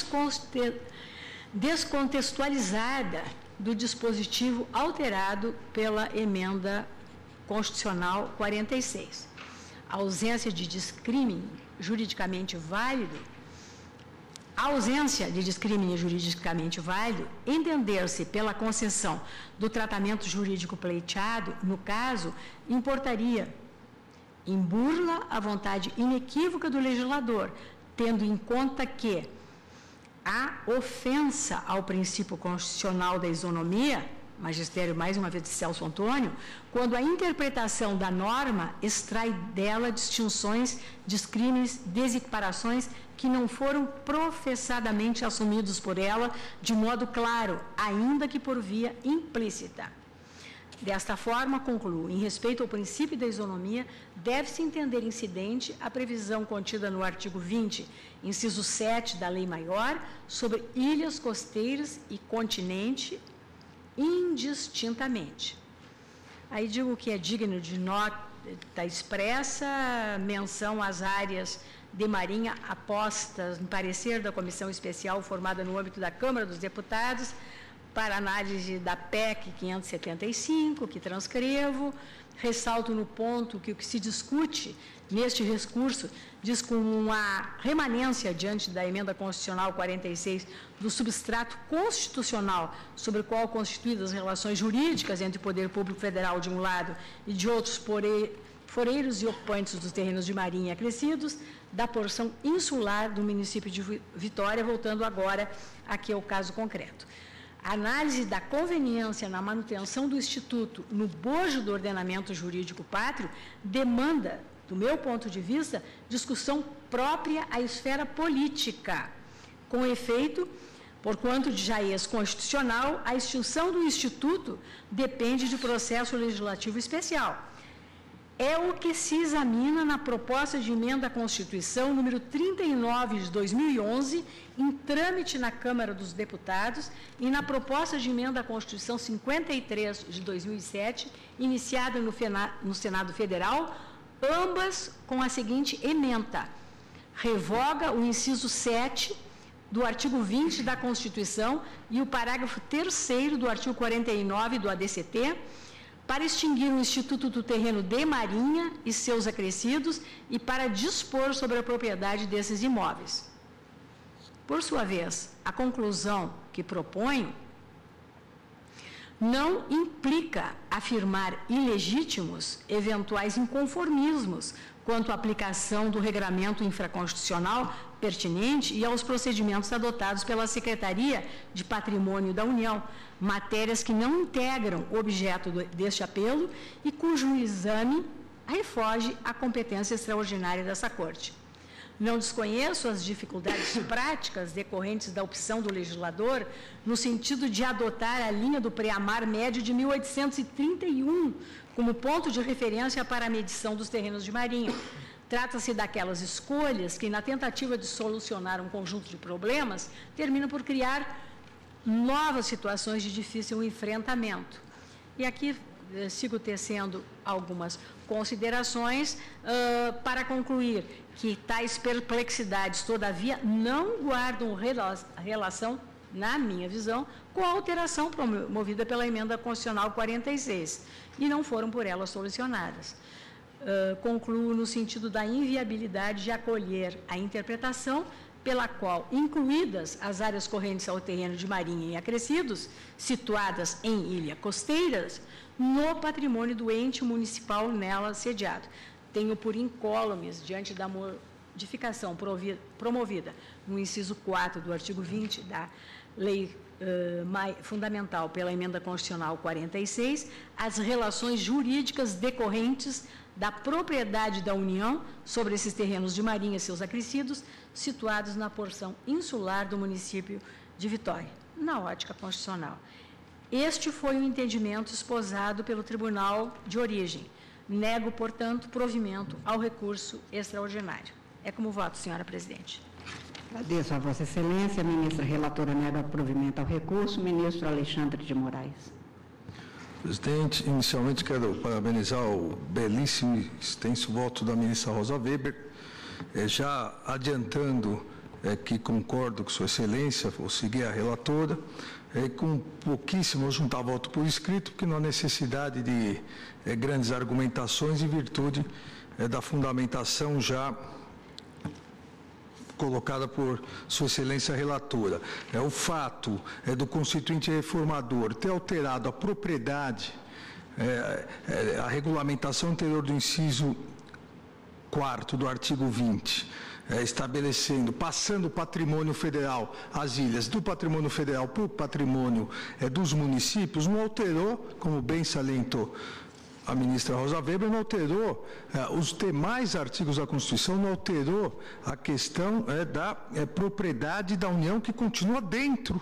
descontextualizada do dispositivo alterado pela emenda constitucional quarenta e seis. A ausência de discrímine juridicamente válido A ausência de discrímine juridicamente válido, entender-se pela concessão do tratamento jurídico pleiteado, no caso, importaria em burla a vontade inequívoca do legislador, tendo em conta que a ofensa ao princípio constitucional da isonomia, magistério mais uma vez de Celso Antônio, quando a interpretação da norma extrai dela distinções, discrimes, desequiparações que não foram professadamente assumidos por ela de modo claro, ainda que por via implícita. Desta forma, concluo, em respeito ao princípio da isonomia, deve-se entender incidente a previsão contida no artigo vinte, inciso sete da Lei Maior, sobre ilhas costeiras e continente, indistintamente. Aí digo que é digno de nota expressa menção às áreas de marinha apostas no parecer da comissão especial formada no âmbito da Câmara dos Deputados para análise da P E C quinhentos e setenta e cinco, que transcrevo. Ressalto no ponto que o que se discute neste recurso diz com uma remanência diante da emenda constitucional quarenta e seis do substrato constitucional sobre o qual constituídas as relações jurídicas entre o Poder Público Federal de um lado e de outros foreiros e ocupantes dos terrenos de marinha acrescidos, da porção insular do município de Vitória, voltando agora aqui ao caso concreto. A análise da conveniência na manutenção do Instituto no bojo do ordenamento jurídico pátrio demanda, do meu ponto de vista, discussão própria à esfera política. Com efeito, porquanto de jaiz constitucional, a extinção do Instituto depende de processo legislativo especial. É o que se examina na proposta de emenda à Constituição número trinta e nove de dois mil e onze, em trâmite na Câmara dos Deputados, e na proposta de emenda à Constituição cinquenta e três de dois mil e sete, iniciada no, no Senado Federal, ambas com a seguinte ementa: revoga o inciso sete do artigo vinte da Constituição e o parágrafo terceiro do artigo quarenta e nove do A D C T, para extinguir o Instituto do Terreno de Marinha e seus acrescidos e para dispor sobre a propriedade desses imóveis. Por sua vez, a conclusão que proponho não implica afirmar ilegítimos eventuais inconformismos quanto à aplicação do regramento infraconstitucional pertinente e aos procedimentos adotados pela Secretaria de Patrimônio da União, matérias que não integram o objeto do, deste apelo e cujo exame refoge a competência extraordinária dessa Corte. Não desconheço as dificuldades práticas decorrentes da opção do legislador no sentido de adotar a linha do preamar médio de mil oitocentos e trinta e um como ponto de referência para a medição dos terrenos de marinha. Trata-se daquelas escolhas que, na tentativa de solucionar um conjunto de problemas, terminam por criar novas situações de difícil enfrentamento. E aqui eh, sigo tecendo algumas considerações uh, para concluir que tais perplexidades, todavia, não guardam rela relação, na minha visão, com a alteração promovida pela Emenda Constitucional quarenta e seis, e não foram por ela solucionadas. Uh, concluo no sentido da inviabilidade de acolher a interpretação pela qual, incluídas as áreas correntes ao terreno de marinha e acrescidos, situadas em ilha costeiras, no patrimônio do ente municipal nela sediado. Tenho por incólumes, diante da modificação promovida no inciso quatro do artigo vinte da Lei uh, Fundamental pela Emenda Constitucional quarenta e seis, as relações jurídicas decorrentes da propriedade da União sobre esses terrenos de marinha e seus acrescidos, situados na porção insular do município de Vitória, na ótica constitucional. Este foi o entendimento esposado pelo Tribunal de Origem. Nego, portanto, provimento ao recurso extraordinário. É como voto, senhora presidente. Agradeço a Vossa Excelência. A ministra relatora nega provimento ao recurso. Ministro Alexandre de Moraes. Presidente, inicialmente quero parabenizar o belíssimo e extenso voto da ministra Rosa Weber, é, já adiantando é, que concordo com Sua Excelência, vou seguir a relatora, é, com pouquíssimo, vou juntar voto por escrito, porque não há necessidade de é, grandes argumentações em virtude é, da fundamentação já colocada por Sua Excelência relatora. É o fato é, do Constituinte Reformador ter alterado a propriedade, é, é, a regulamentação anterior do inciso quarto do artigo vinte, é, estabelecendo, passando o patrimônio federal, as ilhas, do patrimônio federal para o patrimônio é, dos municípios, não alterou, como bem salientou a ministra Rosa Weber, não alterou eh, os demais artigos da Constituição, não alterou a questão eh, da eh, propriedade da União, que continua dentro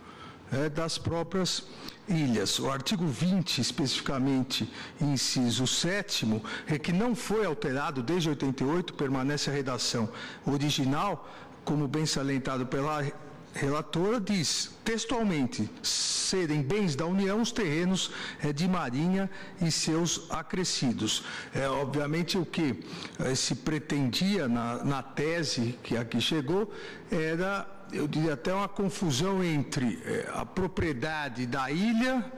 eh, das próprias ilhas. O artigo vinte, especificamente, inciso sétimo, é que não foi alterado desde oitenta e oito, permanece a redação original, como bem salientado pela relatora, diz textualmente: serem bens da União os terrenos é, de marinha e seus acrescidos. É, obviamente, o que é, se pretendia na, na tese que aqui chegou era, eu diria, até uma confusão entre é, a propriedade da ilha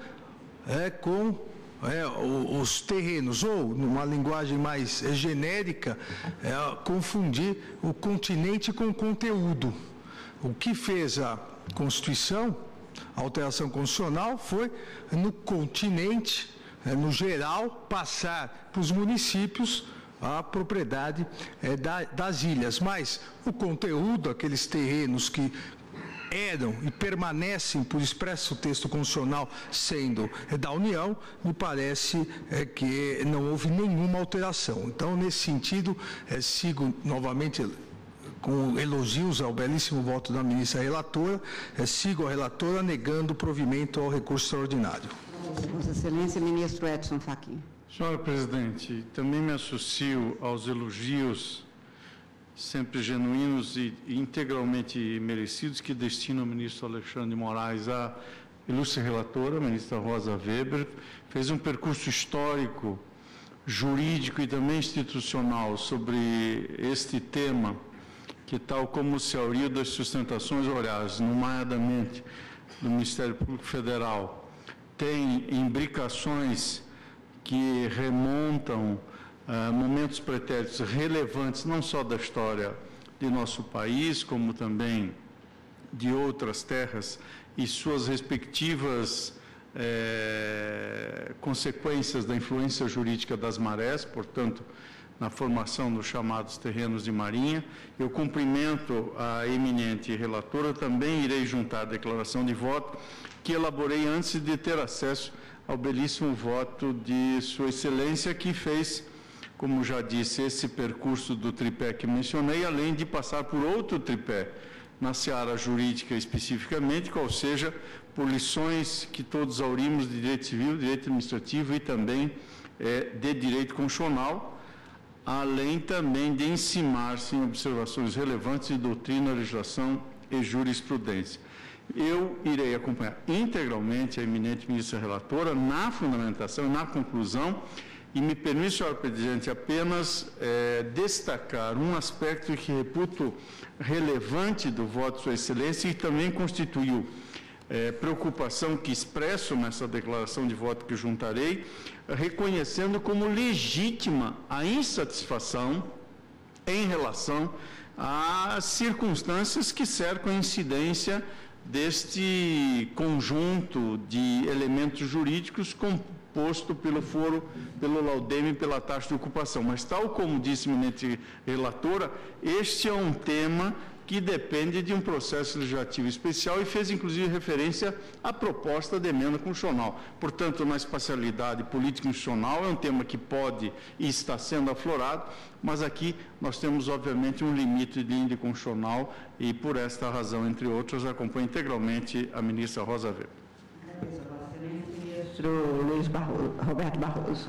é, com é, os terrenos, ou, numa linguagem mais é, genérica, é, confundir o continente com o conteúdo. O que fez a Constituição, a alteração constitucional, foi no continente, no geral, passar para os municípios a propriedade é, da, das ilhas. Mas o conteúdo, aqueles terrenos que eram e permanecem por expresso texto constitucional sendo é, da União, me parece é, que não houve nenhuma alteração. Então, nesse sentido, é, sigo novamente com elogios ao belíssimo voto da ministra relatora, eh, sigo a relatora negando o provimento ao recurso extraordinário. Vossa Excelência, ministro Edson Fachin. Senhora presidente, também me associo aos elogios sempre genuínos e integralmente merecidos que destina o ministro Alexandre de Moraes à ilustre relatora, a ministra Rosa Weber. Fez um percurso histórico, jurídico e também institucional sobre este tema, que, tal como se auriu das sustentações orais, nomeadamente do Ministério Público Federal, tem imbricações que remontam a momentos pretéritos relevantes, não só da história de nosso país, como também de outras terras e suas respectivas é, consequências da influência jurídica das marés, portanto, na formação dos chamados terrenos de marinha. Eu cumprimento a eminente relatora, também irei juntar a declaração de voto que elaborei antes de ter acesso ao belíssimo voto de Sua Excelência, que fez, como já disse, esse percurso do tripé que mencionei, além de passar por outro tripé, na seara jurídica especificamente, qual seja, por lições que todos aurimos de direito civil, direito administrativo e também é, de direito constitucional, além também de encimar-se em observações relevantes de doutrina, legislação e jurisprudência. Eu irei acompanhar integralmente a eminente ministra relatora na fundamentação e na conclusão, e me permite, senhor presidente, apenas é, destacar um aspecto que reputo relevante do voto de Sua Excelência e também constituiu é, preocupação que expresso nessa declaração de voto que juntarei, reconhecendo como legítima a insatisfação em relação às circunstâncias que cercam a incidência deste conjunto de elementos jurídicos composto pelo foro, pelo laudeme e pela taxa de ocupação. Mas, tal como disse a eminente relatora, este é um tema que depende de um processo legislativo especial e fez, inclusive, referência à proposta de emenda constitucional. Portanto, na espacialidade político-institucional, é um tema que pode e está sendo aflorado, mas aqui nós temos, obviamente, um limite de índice constitucional e, por esta razão, entre outras, acompanho integralmente a ministra Rosa Weber. Ministro Luiz Barroso, Roberto Barroso.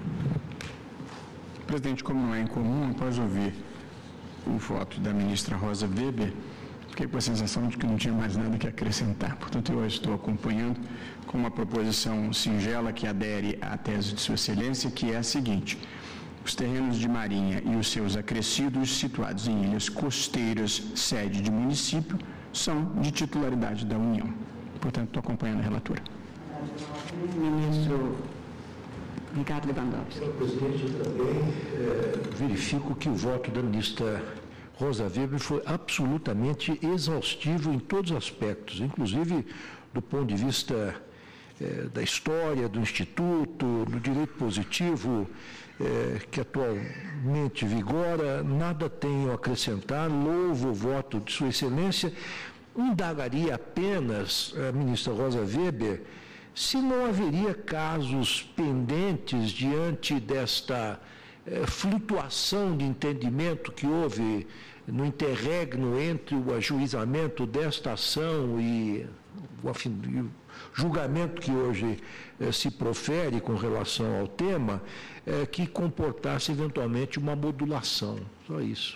Presidente, como não é incomum, após ouvir o voto da ministra Rosa Weber, fiquei com a sensação de que não tinha mais nada que acrescentar. Portanto, eu estou acompanhando com uma proposição singela que adere à tese de Sua Excelência, que é a seguinte: os terrenos de marinha e os seus acrescidos situados em ilhas costeiras, sede de município, são de titularidade da União. Portanto, estou acompanhando a relatora. Ministro Ricardo Lewandowski. Senhor presidente, eu também é, verifico que o voto da ministra Rosa Weber foi absolutamente exaustivo em todos os aspectos, inclusive do ponto de vista é, da história do Instituto, do direito positivo é, que atualmente vigora. Nada tenho a acrescentar, louvo o voto de Sua Excelência. Indagaria apenas a ministra Rosa Weber se não haveria casos pendentes diante desta eh, flutuação de entendimento que houve no interregno entre o ajuizamento desta ação e o, e o julgamento que hoje eh, se profere com relação ao tema, eh, que comportasse eventualmente uma modulação. Só isso.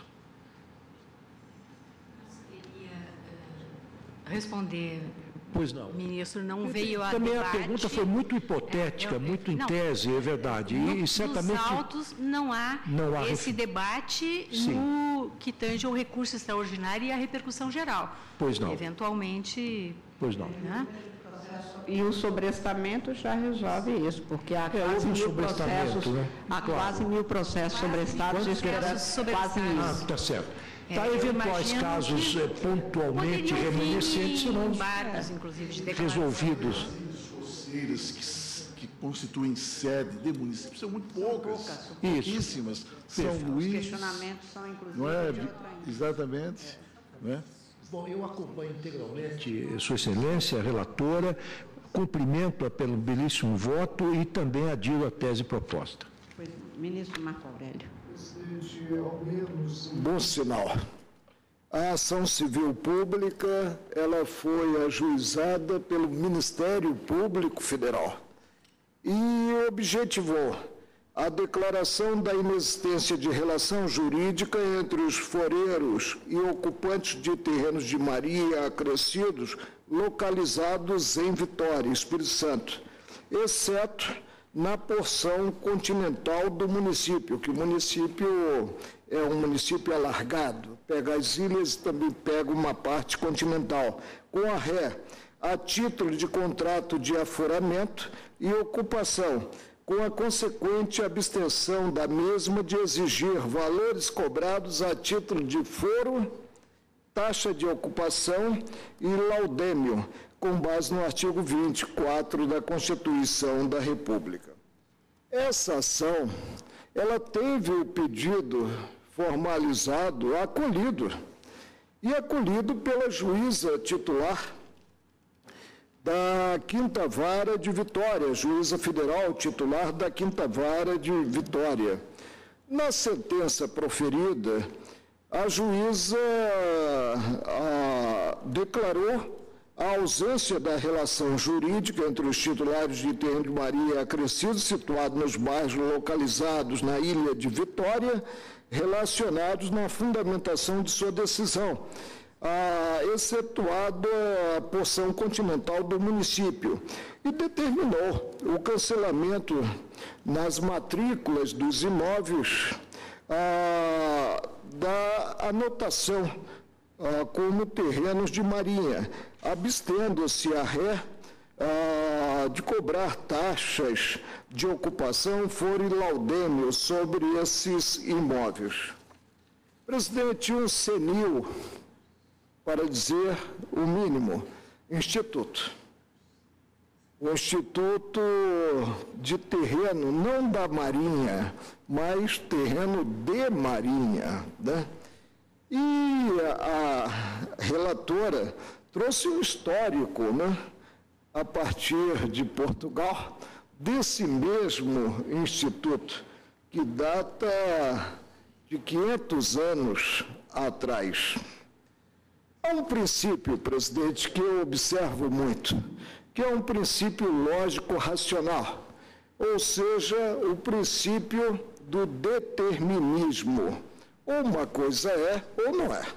Eu queria uh, responder. Pois não. Ministro, não veio a Também debate. a pergunta foi muito hipotética, é, eu, muito em não, tese, é verdade. No, e certamente nos autos não há, não há esse ref... debate no que tange ao recurso extraordinário e à repercussão geral. Pois não. Eventualmente... Pois não. Né? E o sobrestamento já resolve isso, porque há é, quase um mil processos, né? há claro. quase mil processos sobrestados esperando quase Ah, isso. está certo. É, tá, eventuais casos é, pontualmente remanescentes serão embargos, inclusive, de resolvidos. Choceiras que, que constituem sede de municípios são muito poucas, Poucas, pouquíssimas. São Luís, Os questionamentos são, inclusive, não é? de outra índole. Exatamente. Não é? Bom, eu acompanho integralmente Sua Excelência, a relatora, cumprimento pelo belíssimo voto e também adiro a tese proposta. Pois, ministro Marco Aurélio. Presidente, ao menos... Bom sinal. A ação civil pública, ela foi ajuizada pelo Ministério Público Federal e objetivou a declaração da inexistência de relação jurídica entre os foreiros e ocupantes de terrenos de marinha acrescidos localizados em Vitória, Espírito Santo, exceto na porção continental do município, que o município é um município alargado, pega as ilhas e também pega uma parte continental, com a ré, a título de contrato de aforamento e ocupação, com a consequente abstenção da mesma de exigir valores cobrados a título de foro, taxa de ocupação e laudêmio, com base no artigo vinte e quatro da Constituição da República. Essa ação, ela teve o pedido formalizado, acolhido, e acolhido pela juíza titular da Quinta Vara de Vitória, juíza federal titular da Quinta Vara de Vitória. Na sentença proferida, a juíza a, declarou a ausência da relação jurídica entre os titulares de terreno de Maria Acrescido, situados nos bairros localizados na ilha de Vitória, relacionados na fundamentação de sua decisão, ah, excetuado a porção continental do município, e determinou o cancelamento nas matrículas dos imóveis ah, da anotação ah, como terrenos de Marinha, abstendo-se a ré ah, de cobrar taxas de ocupação fora laudêmio sobre esses imóveis. Presidente, um senil, para dizer o mínimo, instituto. O Instituto de terreno, não da Marinha, mas terreno de Marinha, né? E a relatora trouxe um histórico, né, a partir de Portugal, desse mesmo instituto, que data de quinhentos anos atrás. Há um princípio, presidente, que eu observo muito, que é um princípio lógico-racional, ou seja, o princípio do determinismo. Ou uma coisa é ou não é.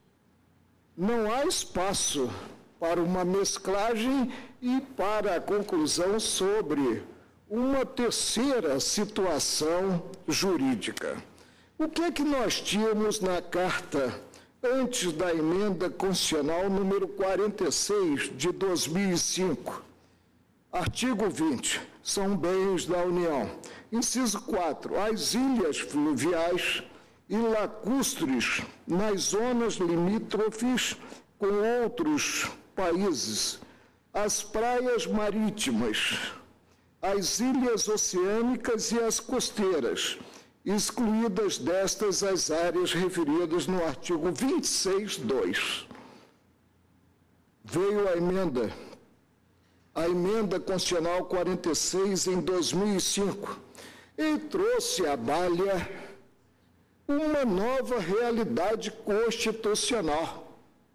Não há espaço para uma mesclagem e para a conclusão sobre uma terceira situação jurídica. O que é que nós tínhamos na Carta antes da emenda constitucional número quarenta e seis de dois mil e cinco? Artigo vinte, são bens da União. Inciso quatro, as ilhas fluviais e lacustres nas zonas limítrofes com outros países, as praias marítimas, as ilhas oceânicas e as costeiras, excluídas destas as áreas referidas no artigo vinte e seis, dois. Veio a emenda, a emenda constitucional quarenta e seis em dois mil e cinco, e trouxe à baila uma nova realidade constitucional.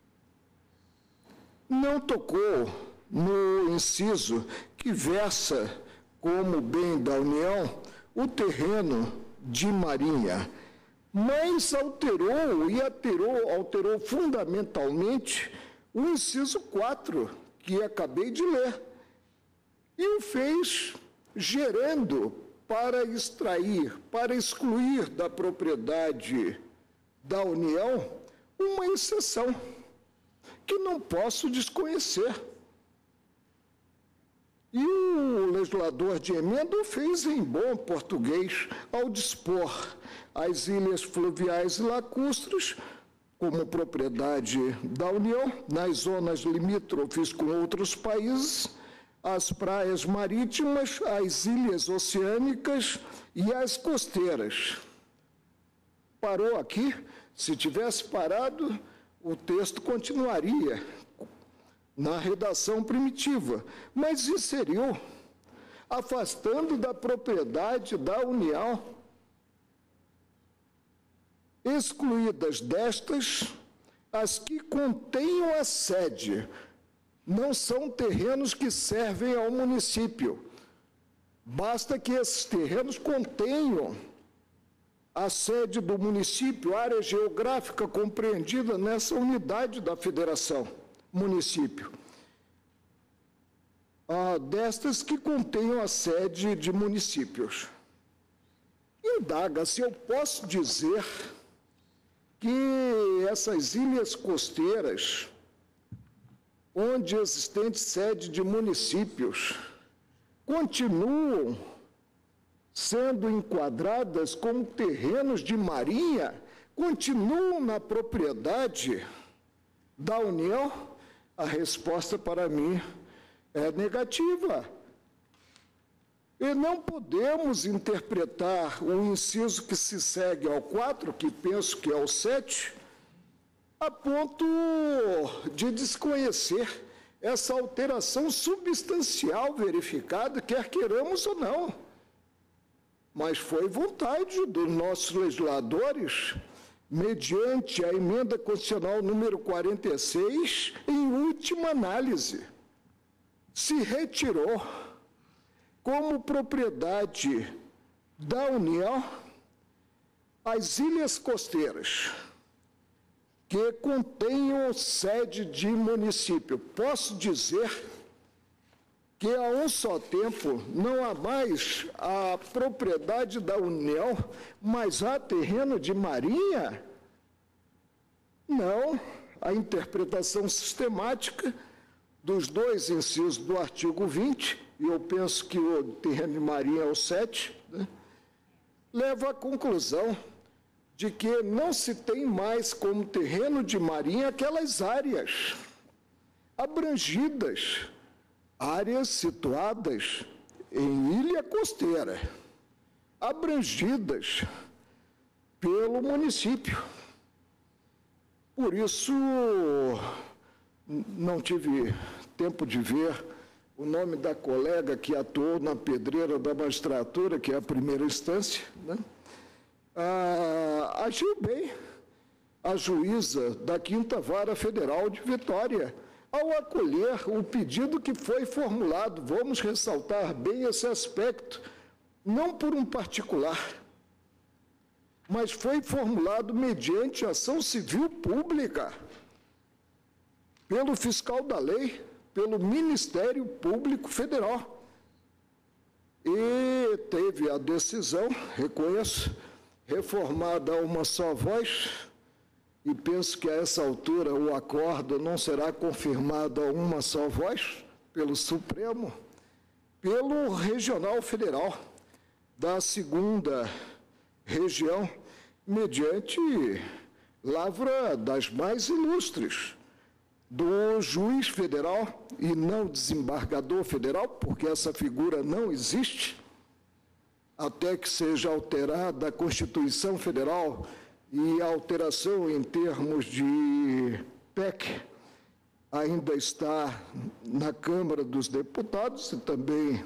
Não tocou no inciso que versa como bem da União o terreno de Marinha, mas alterou e alterou, alterou fundamentalmente o inciso quatro, que acabei de ler, e o fez gerando para extrair, para excluir da propriedade da União uma exceção que não posso desconhecer. E o legislador de emenda o fez em bom português ao dispor as ilhas fluviais e lacustres como propriedade da União, nas zonas limítrofes com outros países, as praias marítimas, as ilhas oceânicas e as costeiras. Parou aqui? Se tivesse parado, o texto continuaria na redação primitiva, mas inseriu, afastando da propriedade da União, excluídas destas as que contenham a sede. Não são terrenos que servem ao município. Basta que esses terrenos contenham a sede do município, área geográfica compreendida nessa unidade da federação, município. Ah, destas que contenham a sede de municípios. Indaga-se, eu posso dizer que essas ilhas costeiras, onde existente sede de municípios, continuam sendo enquadradas como terrenos de marinha, continuam na propriedade da União, A resposta para mim é negativa. E não podemos interpretar o inciso que se segue ao quatro, que penso que é o sete, a ponto de desconhecer essa alteração substancial verificada, quer queiramos ou não. Mas foi vontade dos nossos legisladores, mediante a emenda constitucional número quarenta e seis, em última análise, se retirou como propriedade da União as ilhas costeiras que contenham sede de município. Posso dizer que a um só tempo não há mais a propriedade da União, mas há terreno de marinha? Não. A interpretação sistemática dos dois incisos do artigo vinte, e eu penso que o terreno de marinha é o sete, né, leva à conclusão de que não se tem mais como terreno de marinha aquelas áreas abrangidas, áreas situadas em ilha costeira, abrangidas pelo município. Por isso, não tive tempo de ver o nome da colega que atuou na pedreira da magistratura, que é a primeira instância, né? Ah, agiu bem a juíza da Quinta Vara Federal de Vitória, ao acolher o pedido que foi formulado. Vamos ressaltar bem esse aspecto, não por um particular, mas foi formulado mediante ação civil pública, pelo fiscal da lei, pelo Ministério Público Federal. E teve a decisão, reconheço, reformada a uma só voz, e penso que a essa altura o acordo não será confirmado a uma só voz pelo Supremo, pelo Regional Federal da segunda região, mediante lavra das mais ilustres do juiz federal e não desembargador federal, porque essa figura não existe, até que seja alterada a Constituição Federal e a alteração em termos de P E C ainda está na Câmara dos Deputados e também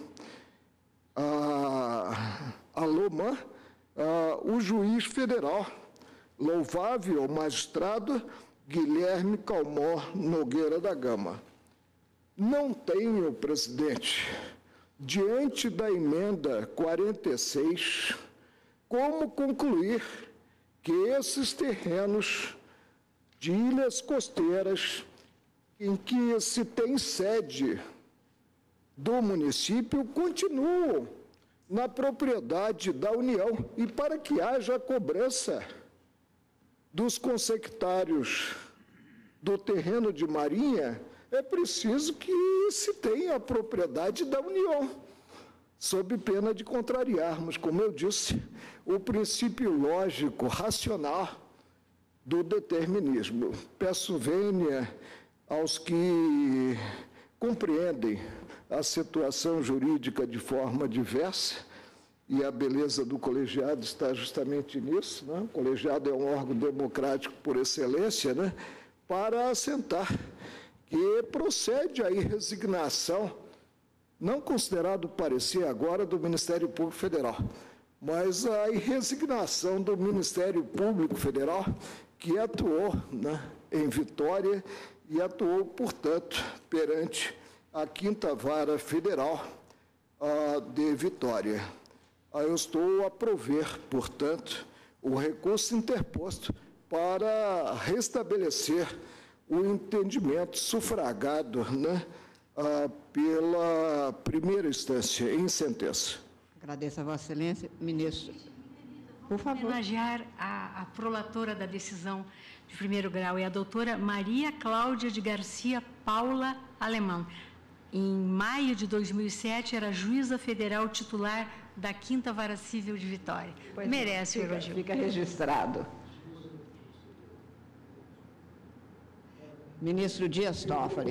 a, a LOMAN, a, o juiz federal, louvável magistrado Guilherme Calmon Nogueira da Gama. Não tenho, presidente, diante da emenda quarenta e seis, como concluir que esses terrenos de ilhas costeiras em que se tem sede do município continuam na propriedade da União, e para que haja cobrança dos consectários do terreno de marinha, é preciso que se tenha a propriedade da União, sob pena de contrariarmos, como eu disse, o princípio lógico, racional do determinismo. Peço vênia aos que compreendem a situação jurídica de forma diversa, e a beleza do colegiado está justamente nisso, né? O colegiado é um órgão democrático por excelência, né? Para assentar que procede a resignação, não considerado parecer agora do Ministério Público Federal, mas a resignação do Ministério Público Federal, que atuou, né, em Vitória e atuou, portanto, perante a Quinta Vara Federal uh, de Vitória. Uh, eu estou a prover, portanto, o recurso interposto para restabelecer o entendimento sufragado, né, uh, pela primeira instância, em sentença. Agradeço a Vossa Excelência. Ministro, por favor. Homenagear a, a prolatora da decisão de primeiro grau, é a doutora Maria Cláudia de Garcia Paula Alemão. Em maio de dois mil e sete, era juíza federal titular da Quinta Vara Civil de Vitória. Pois merece é, o elogio. Fica registrado. Ministro Dias Toffoli.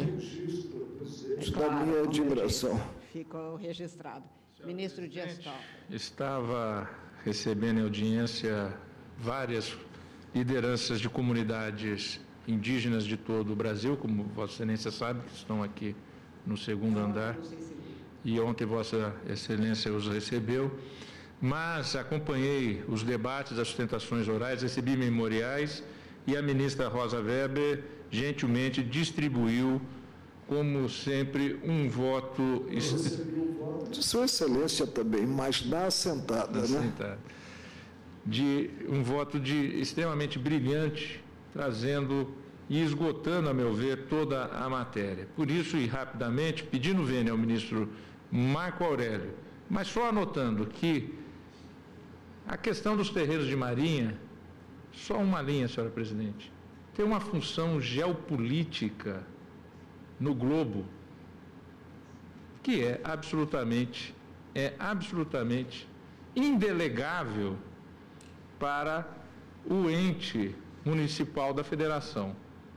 É claro, da minha admiração. Ficou registrado. Ministro Dias Toffoli. Estava recebendo em audiência várias lideranças de comunidades indígenas de todo o Brasil, como Vossa Excelência sabe, que estão aqui no segundo andar, e ontem Vossa Excelência os recebeu, mas acompanhei os debates, as sustentações orais, recebi memoriais, e a ministra Rosa Weber gentilmente distribuiu, como sempre, um voto... De Sua Excelência também, mas na assentada, né? Assentada. De um voto de extremamente brilhante, trazendo e esgotando, a meu ver, toda a matéria. Por isso, e rapidamente, pedindo vênia ao ministro Marco Aurélio, mas só anotando que a questão dos terreiros de marinha, só uma linha, senhora presidente, tem uma função geopolítica no globo que é absolutamente, é absolutamente indelegável para o ente municipal da federação.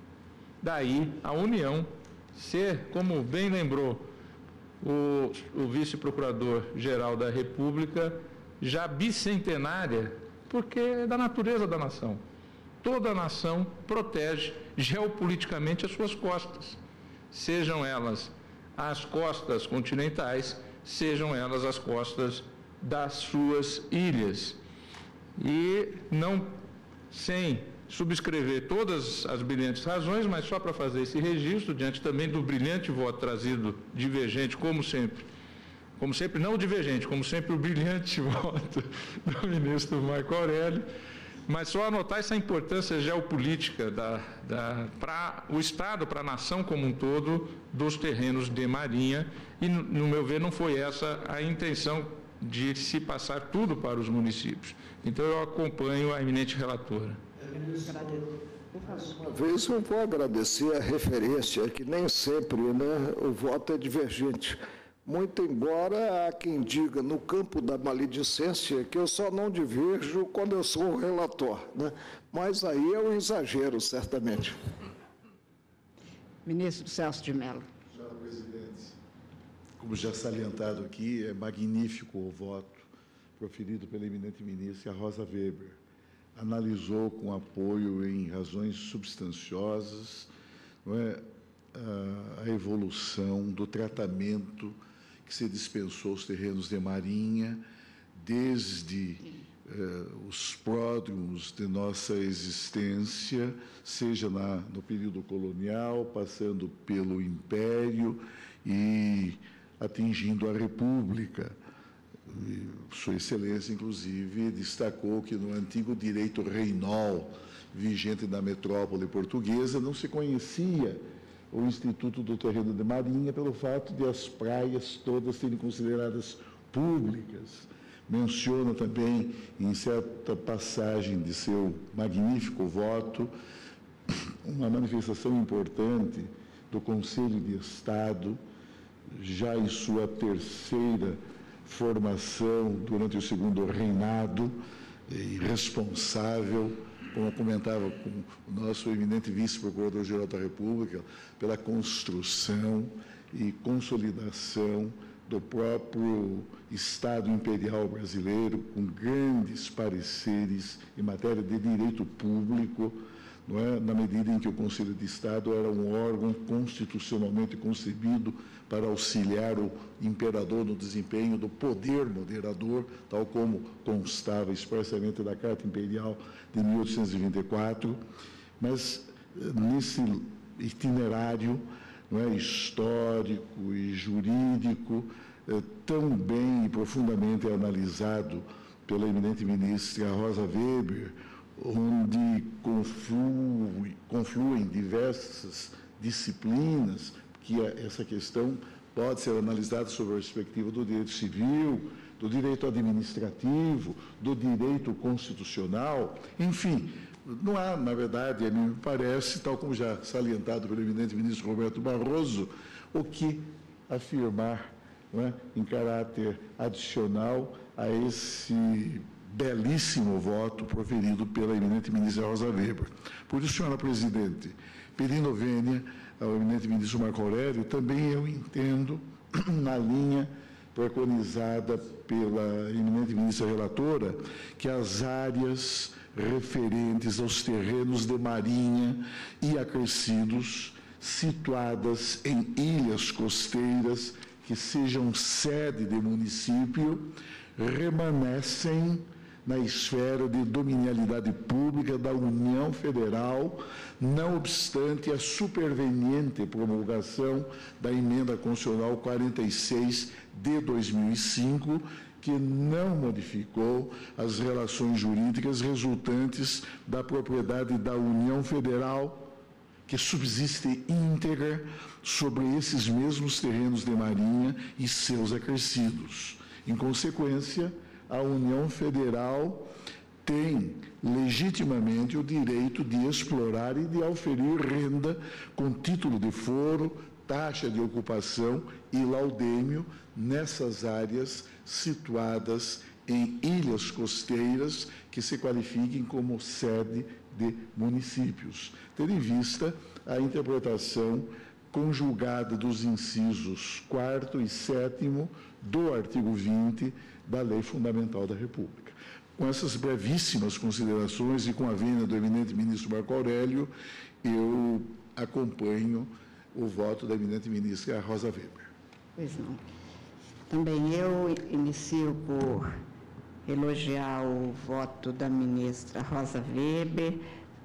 Daí a União ser, como bem lembrou o, o vice-procurador-geral da República, já bicentenária, porque é da natureza da nação. Toda nação protege geopoliticamente as suas costas, sejam elas as costas continentais, sejam elas as costas das suas ilhas. E não sem subscrever todas as brilhantes razões, mas só para fazer esse registro, diante também do brilhante voto trazido divergente, como sempre, como sempre não divergente, como sempre o brilhante voto do ministro Marco Aurélio, mas só anotar essa importância geopolítica da, da, para o Estado, para a nação como um todo, dos terrenos de marinha, e, no meu ver, não foi essa a intenção de se passar tudo para os municípios. Então, eu acompanho a eminente relatora. Uma vez eu vou agradecer a referência, que nem sempre, né, o voto é divergente. Muito embora há quem diga, no campo da maledicência, que eu só não diverjo quando eu sou o relator, né? Mas aí é um exagero, certamente. Ministro Celso de Mello. Senhora Presidente, como já salientado aqui, é magnífico o voto proferido pela eminente ministra Rosa Weber. Analisou com apoio em razões substanciosas, não é, a evolução do tratamento que se dispensou aos terrenos de marinha, desde eh, os pródromos de nossa existência, seja na, no período colonial, passando pelo Império e atingindo a República. E Sua Excelência, inclusive, destacou que no antigo direito reinol, vigente na metrópole portuguesa, não se conhecia o Instituto do Terreno de Marinha pelo fato de as praias todas serem consideradas públicas. Menciona também, em certa passagem de seu magnífico voto, uma manifestação importante do Conselho de Estado, já em sua terceira formação durante o segundo reinado, e responsável, como comentava com o nosso eminente vice-procurador-geral da República, pela construção e consolidação do próprio Estado Imperial Brasileiro, com grandes pareceres em matéria de direito público, não é? Na medida em que o Conselho de Estado era um órgão constitucionalmente concebido para auxiliar o imperador no desempenho do poder moderador, tal como constava expressamente da Carta Imperial de mil oitocentos e vinte e quatro, mas nesse itinerário, não é, histórico e jurídico, é, tão bem e profundamente analisado pela eminente ministra Rosa Weber, onde conflui, confluem diversas disciplinas, que essa questão pode ser analisada sob a perspectiva do direito civil, do direito administrativo, do direito constitucional, enfim, não há, na verdade, a mim me parece, tal como já salientado pelo eminente ministro Roberto Barroso, o que afirmar, não é, em caráter adicional a esse belíssimo voto proferido pela eminente ministra Rosa Weber. Por isso, senhora presidente, pedindo vênia ao eminente ministro Marco Aurélio, também eu entendo, na linha preconizada pela eminente ministra relatora, que as áreas referentes aos terrenos de marinha e acrescidos situadas em ilhas costeiras que sejam sede de município remanescem na esfera de dominialidade pública da União Federal, não obstante a superveniente promulgação da Emenda Constitucional quarenta e seis de dois mil e cinco, que não modificou as relações jurídicas resultantes da propriedade da União Federal, que subsiste íntegra sobre esses mesmos terrenos de marinha e seus acrescidos. Em consequência, a União Federal tem legitimamente o direito de explorar e de auferir renda com título de foro, taxa de ocupação e laudêmio nessas áreas situadas em ilhas costeiras que se qualifiquem como sede de municípios, tendo em vista a interpretação conjugada dos incisos quarto e sétimo do artigo vinte da Lei Fundamental da República. Com essas brevíssimas considerações e com a vênia do eminente ministro Marco Aurélio, eu acompanho o voto da eminente ministra Rosa Weber. Pois não. Também eu inicio por elogiar o voto da ministra Rosa Weber,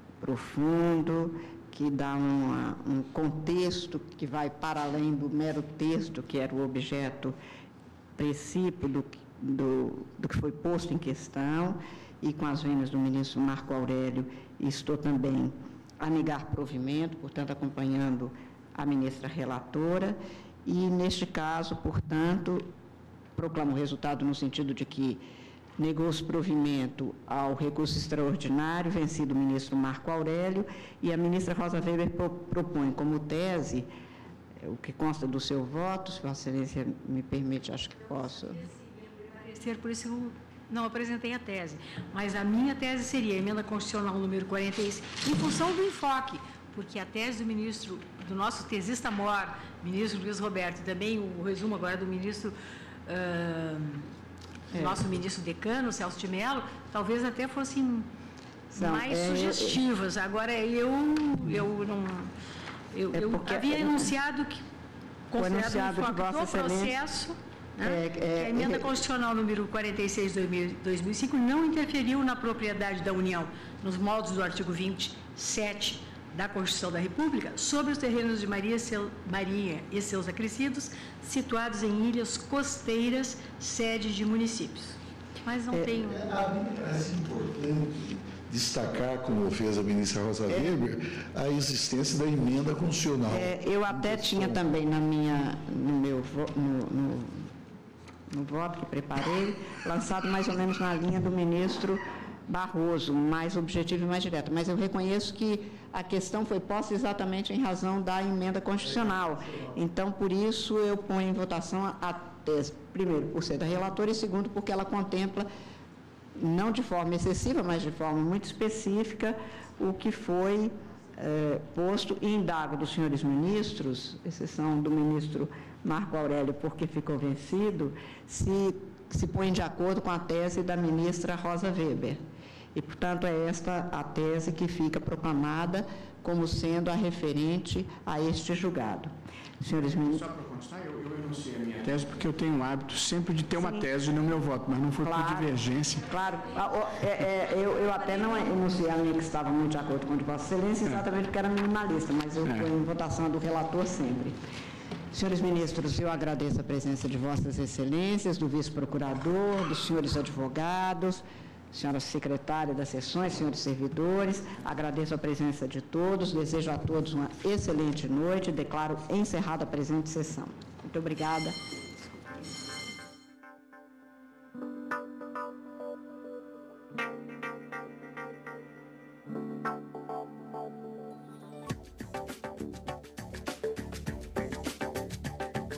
profundo, que dá uma, um contexto que vai para além do mero texto, que era o objeto princípio do, do, do que foi posto em questão, e com as vênias do ministro Marco Aurélio, estou também a negar provimento, portanto, acompanhando a ministra relatora, e, neste caso, portanto, proclamo o resultado no sentido de que negou-se provimento ao recurso extraordinário vencido o ministro Marco Aurélio, e a ministra Rosa Weber pro, propõe como tese, o que consta do seu voto, se Vossa Excelência me permite, acho que posso. Por isso eu não apresentei a tese, mas a minha tese seria a emenda constitucional número quarenta e seis, em função do enfoque, porque a tese do ministro, do nosso tesista mor, ministro Luiz Roberto, e também o resumo agora do ministro, uh, é. nosso ministro decano, Celso de Mello, talvez até fossem São, mais é, sugestivas. É, é. Agora, eu, eu não... Eu, é eu havia enunciado que, considerado o enfoque do processo, né, é, é, que a emenda é, constitucional número quarenta e seis de dois mil e cinco não interferiu na propriedade da União, nos moldes do artigo vinte e sete da Constituição da República, sobre os terrenos de Maria, seu, Marinha e seus acrescidos, situados em ilhas costeiras, sede de municípios. Mas não é, tenho... A mim parece importante destacar, como fez a ministra Rosa é, Weber, a existência da emenda constitucional. É, eu até tinha também na minha, no meu no, no, no voto que preparei, lançado mais ou menos na linha do ministro Barroso, mais objetivo e mais direto. Mas eu reconheço que a questão foi posta exatamente em razão da emenda constitucional. Então, por isso, eu ponho em votação a tese, primeiro, por ser da relatora, e segundo, porque ela contempla, não de forma excessiva, mas de forma muito específica, o que foi eh, posto e indago dos senhores ministros, exceção do ministro Marco Aurélio, porque ficou vencido, se, se põe de acordo com a tese da ministra Rosa Weber. E, portanto, é esta a tese que fica proclamada como sendo a referente a este julgado. Senhores ministros... Só para constar, eu, eu enunciei a minha tese porque eu tenho o hábito sempre de ter Sim. uma tese no meu voto, mas não foi claro, por divergência. Claro, é, é, eu, eu até não enunciei a minha que estava muito de acordo com a de Vossa Excelência, exatamente é. porque era minimalista, mas eu é. fui em votação do relator sempre. Senhores ministros, eu agradeço a presença de Vossas Excelências, do vice-procurador, dos senhores advogados, senhora secretária das sessões, senhores servidores, agradeço a presença de todos, desejo a todos uma excelente noite e declaro encerrada a presente sessão. Muito obrigada.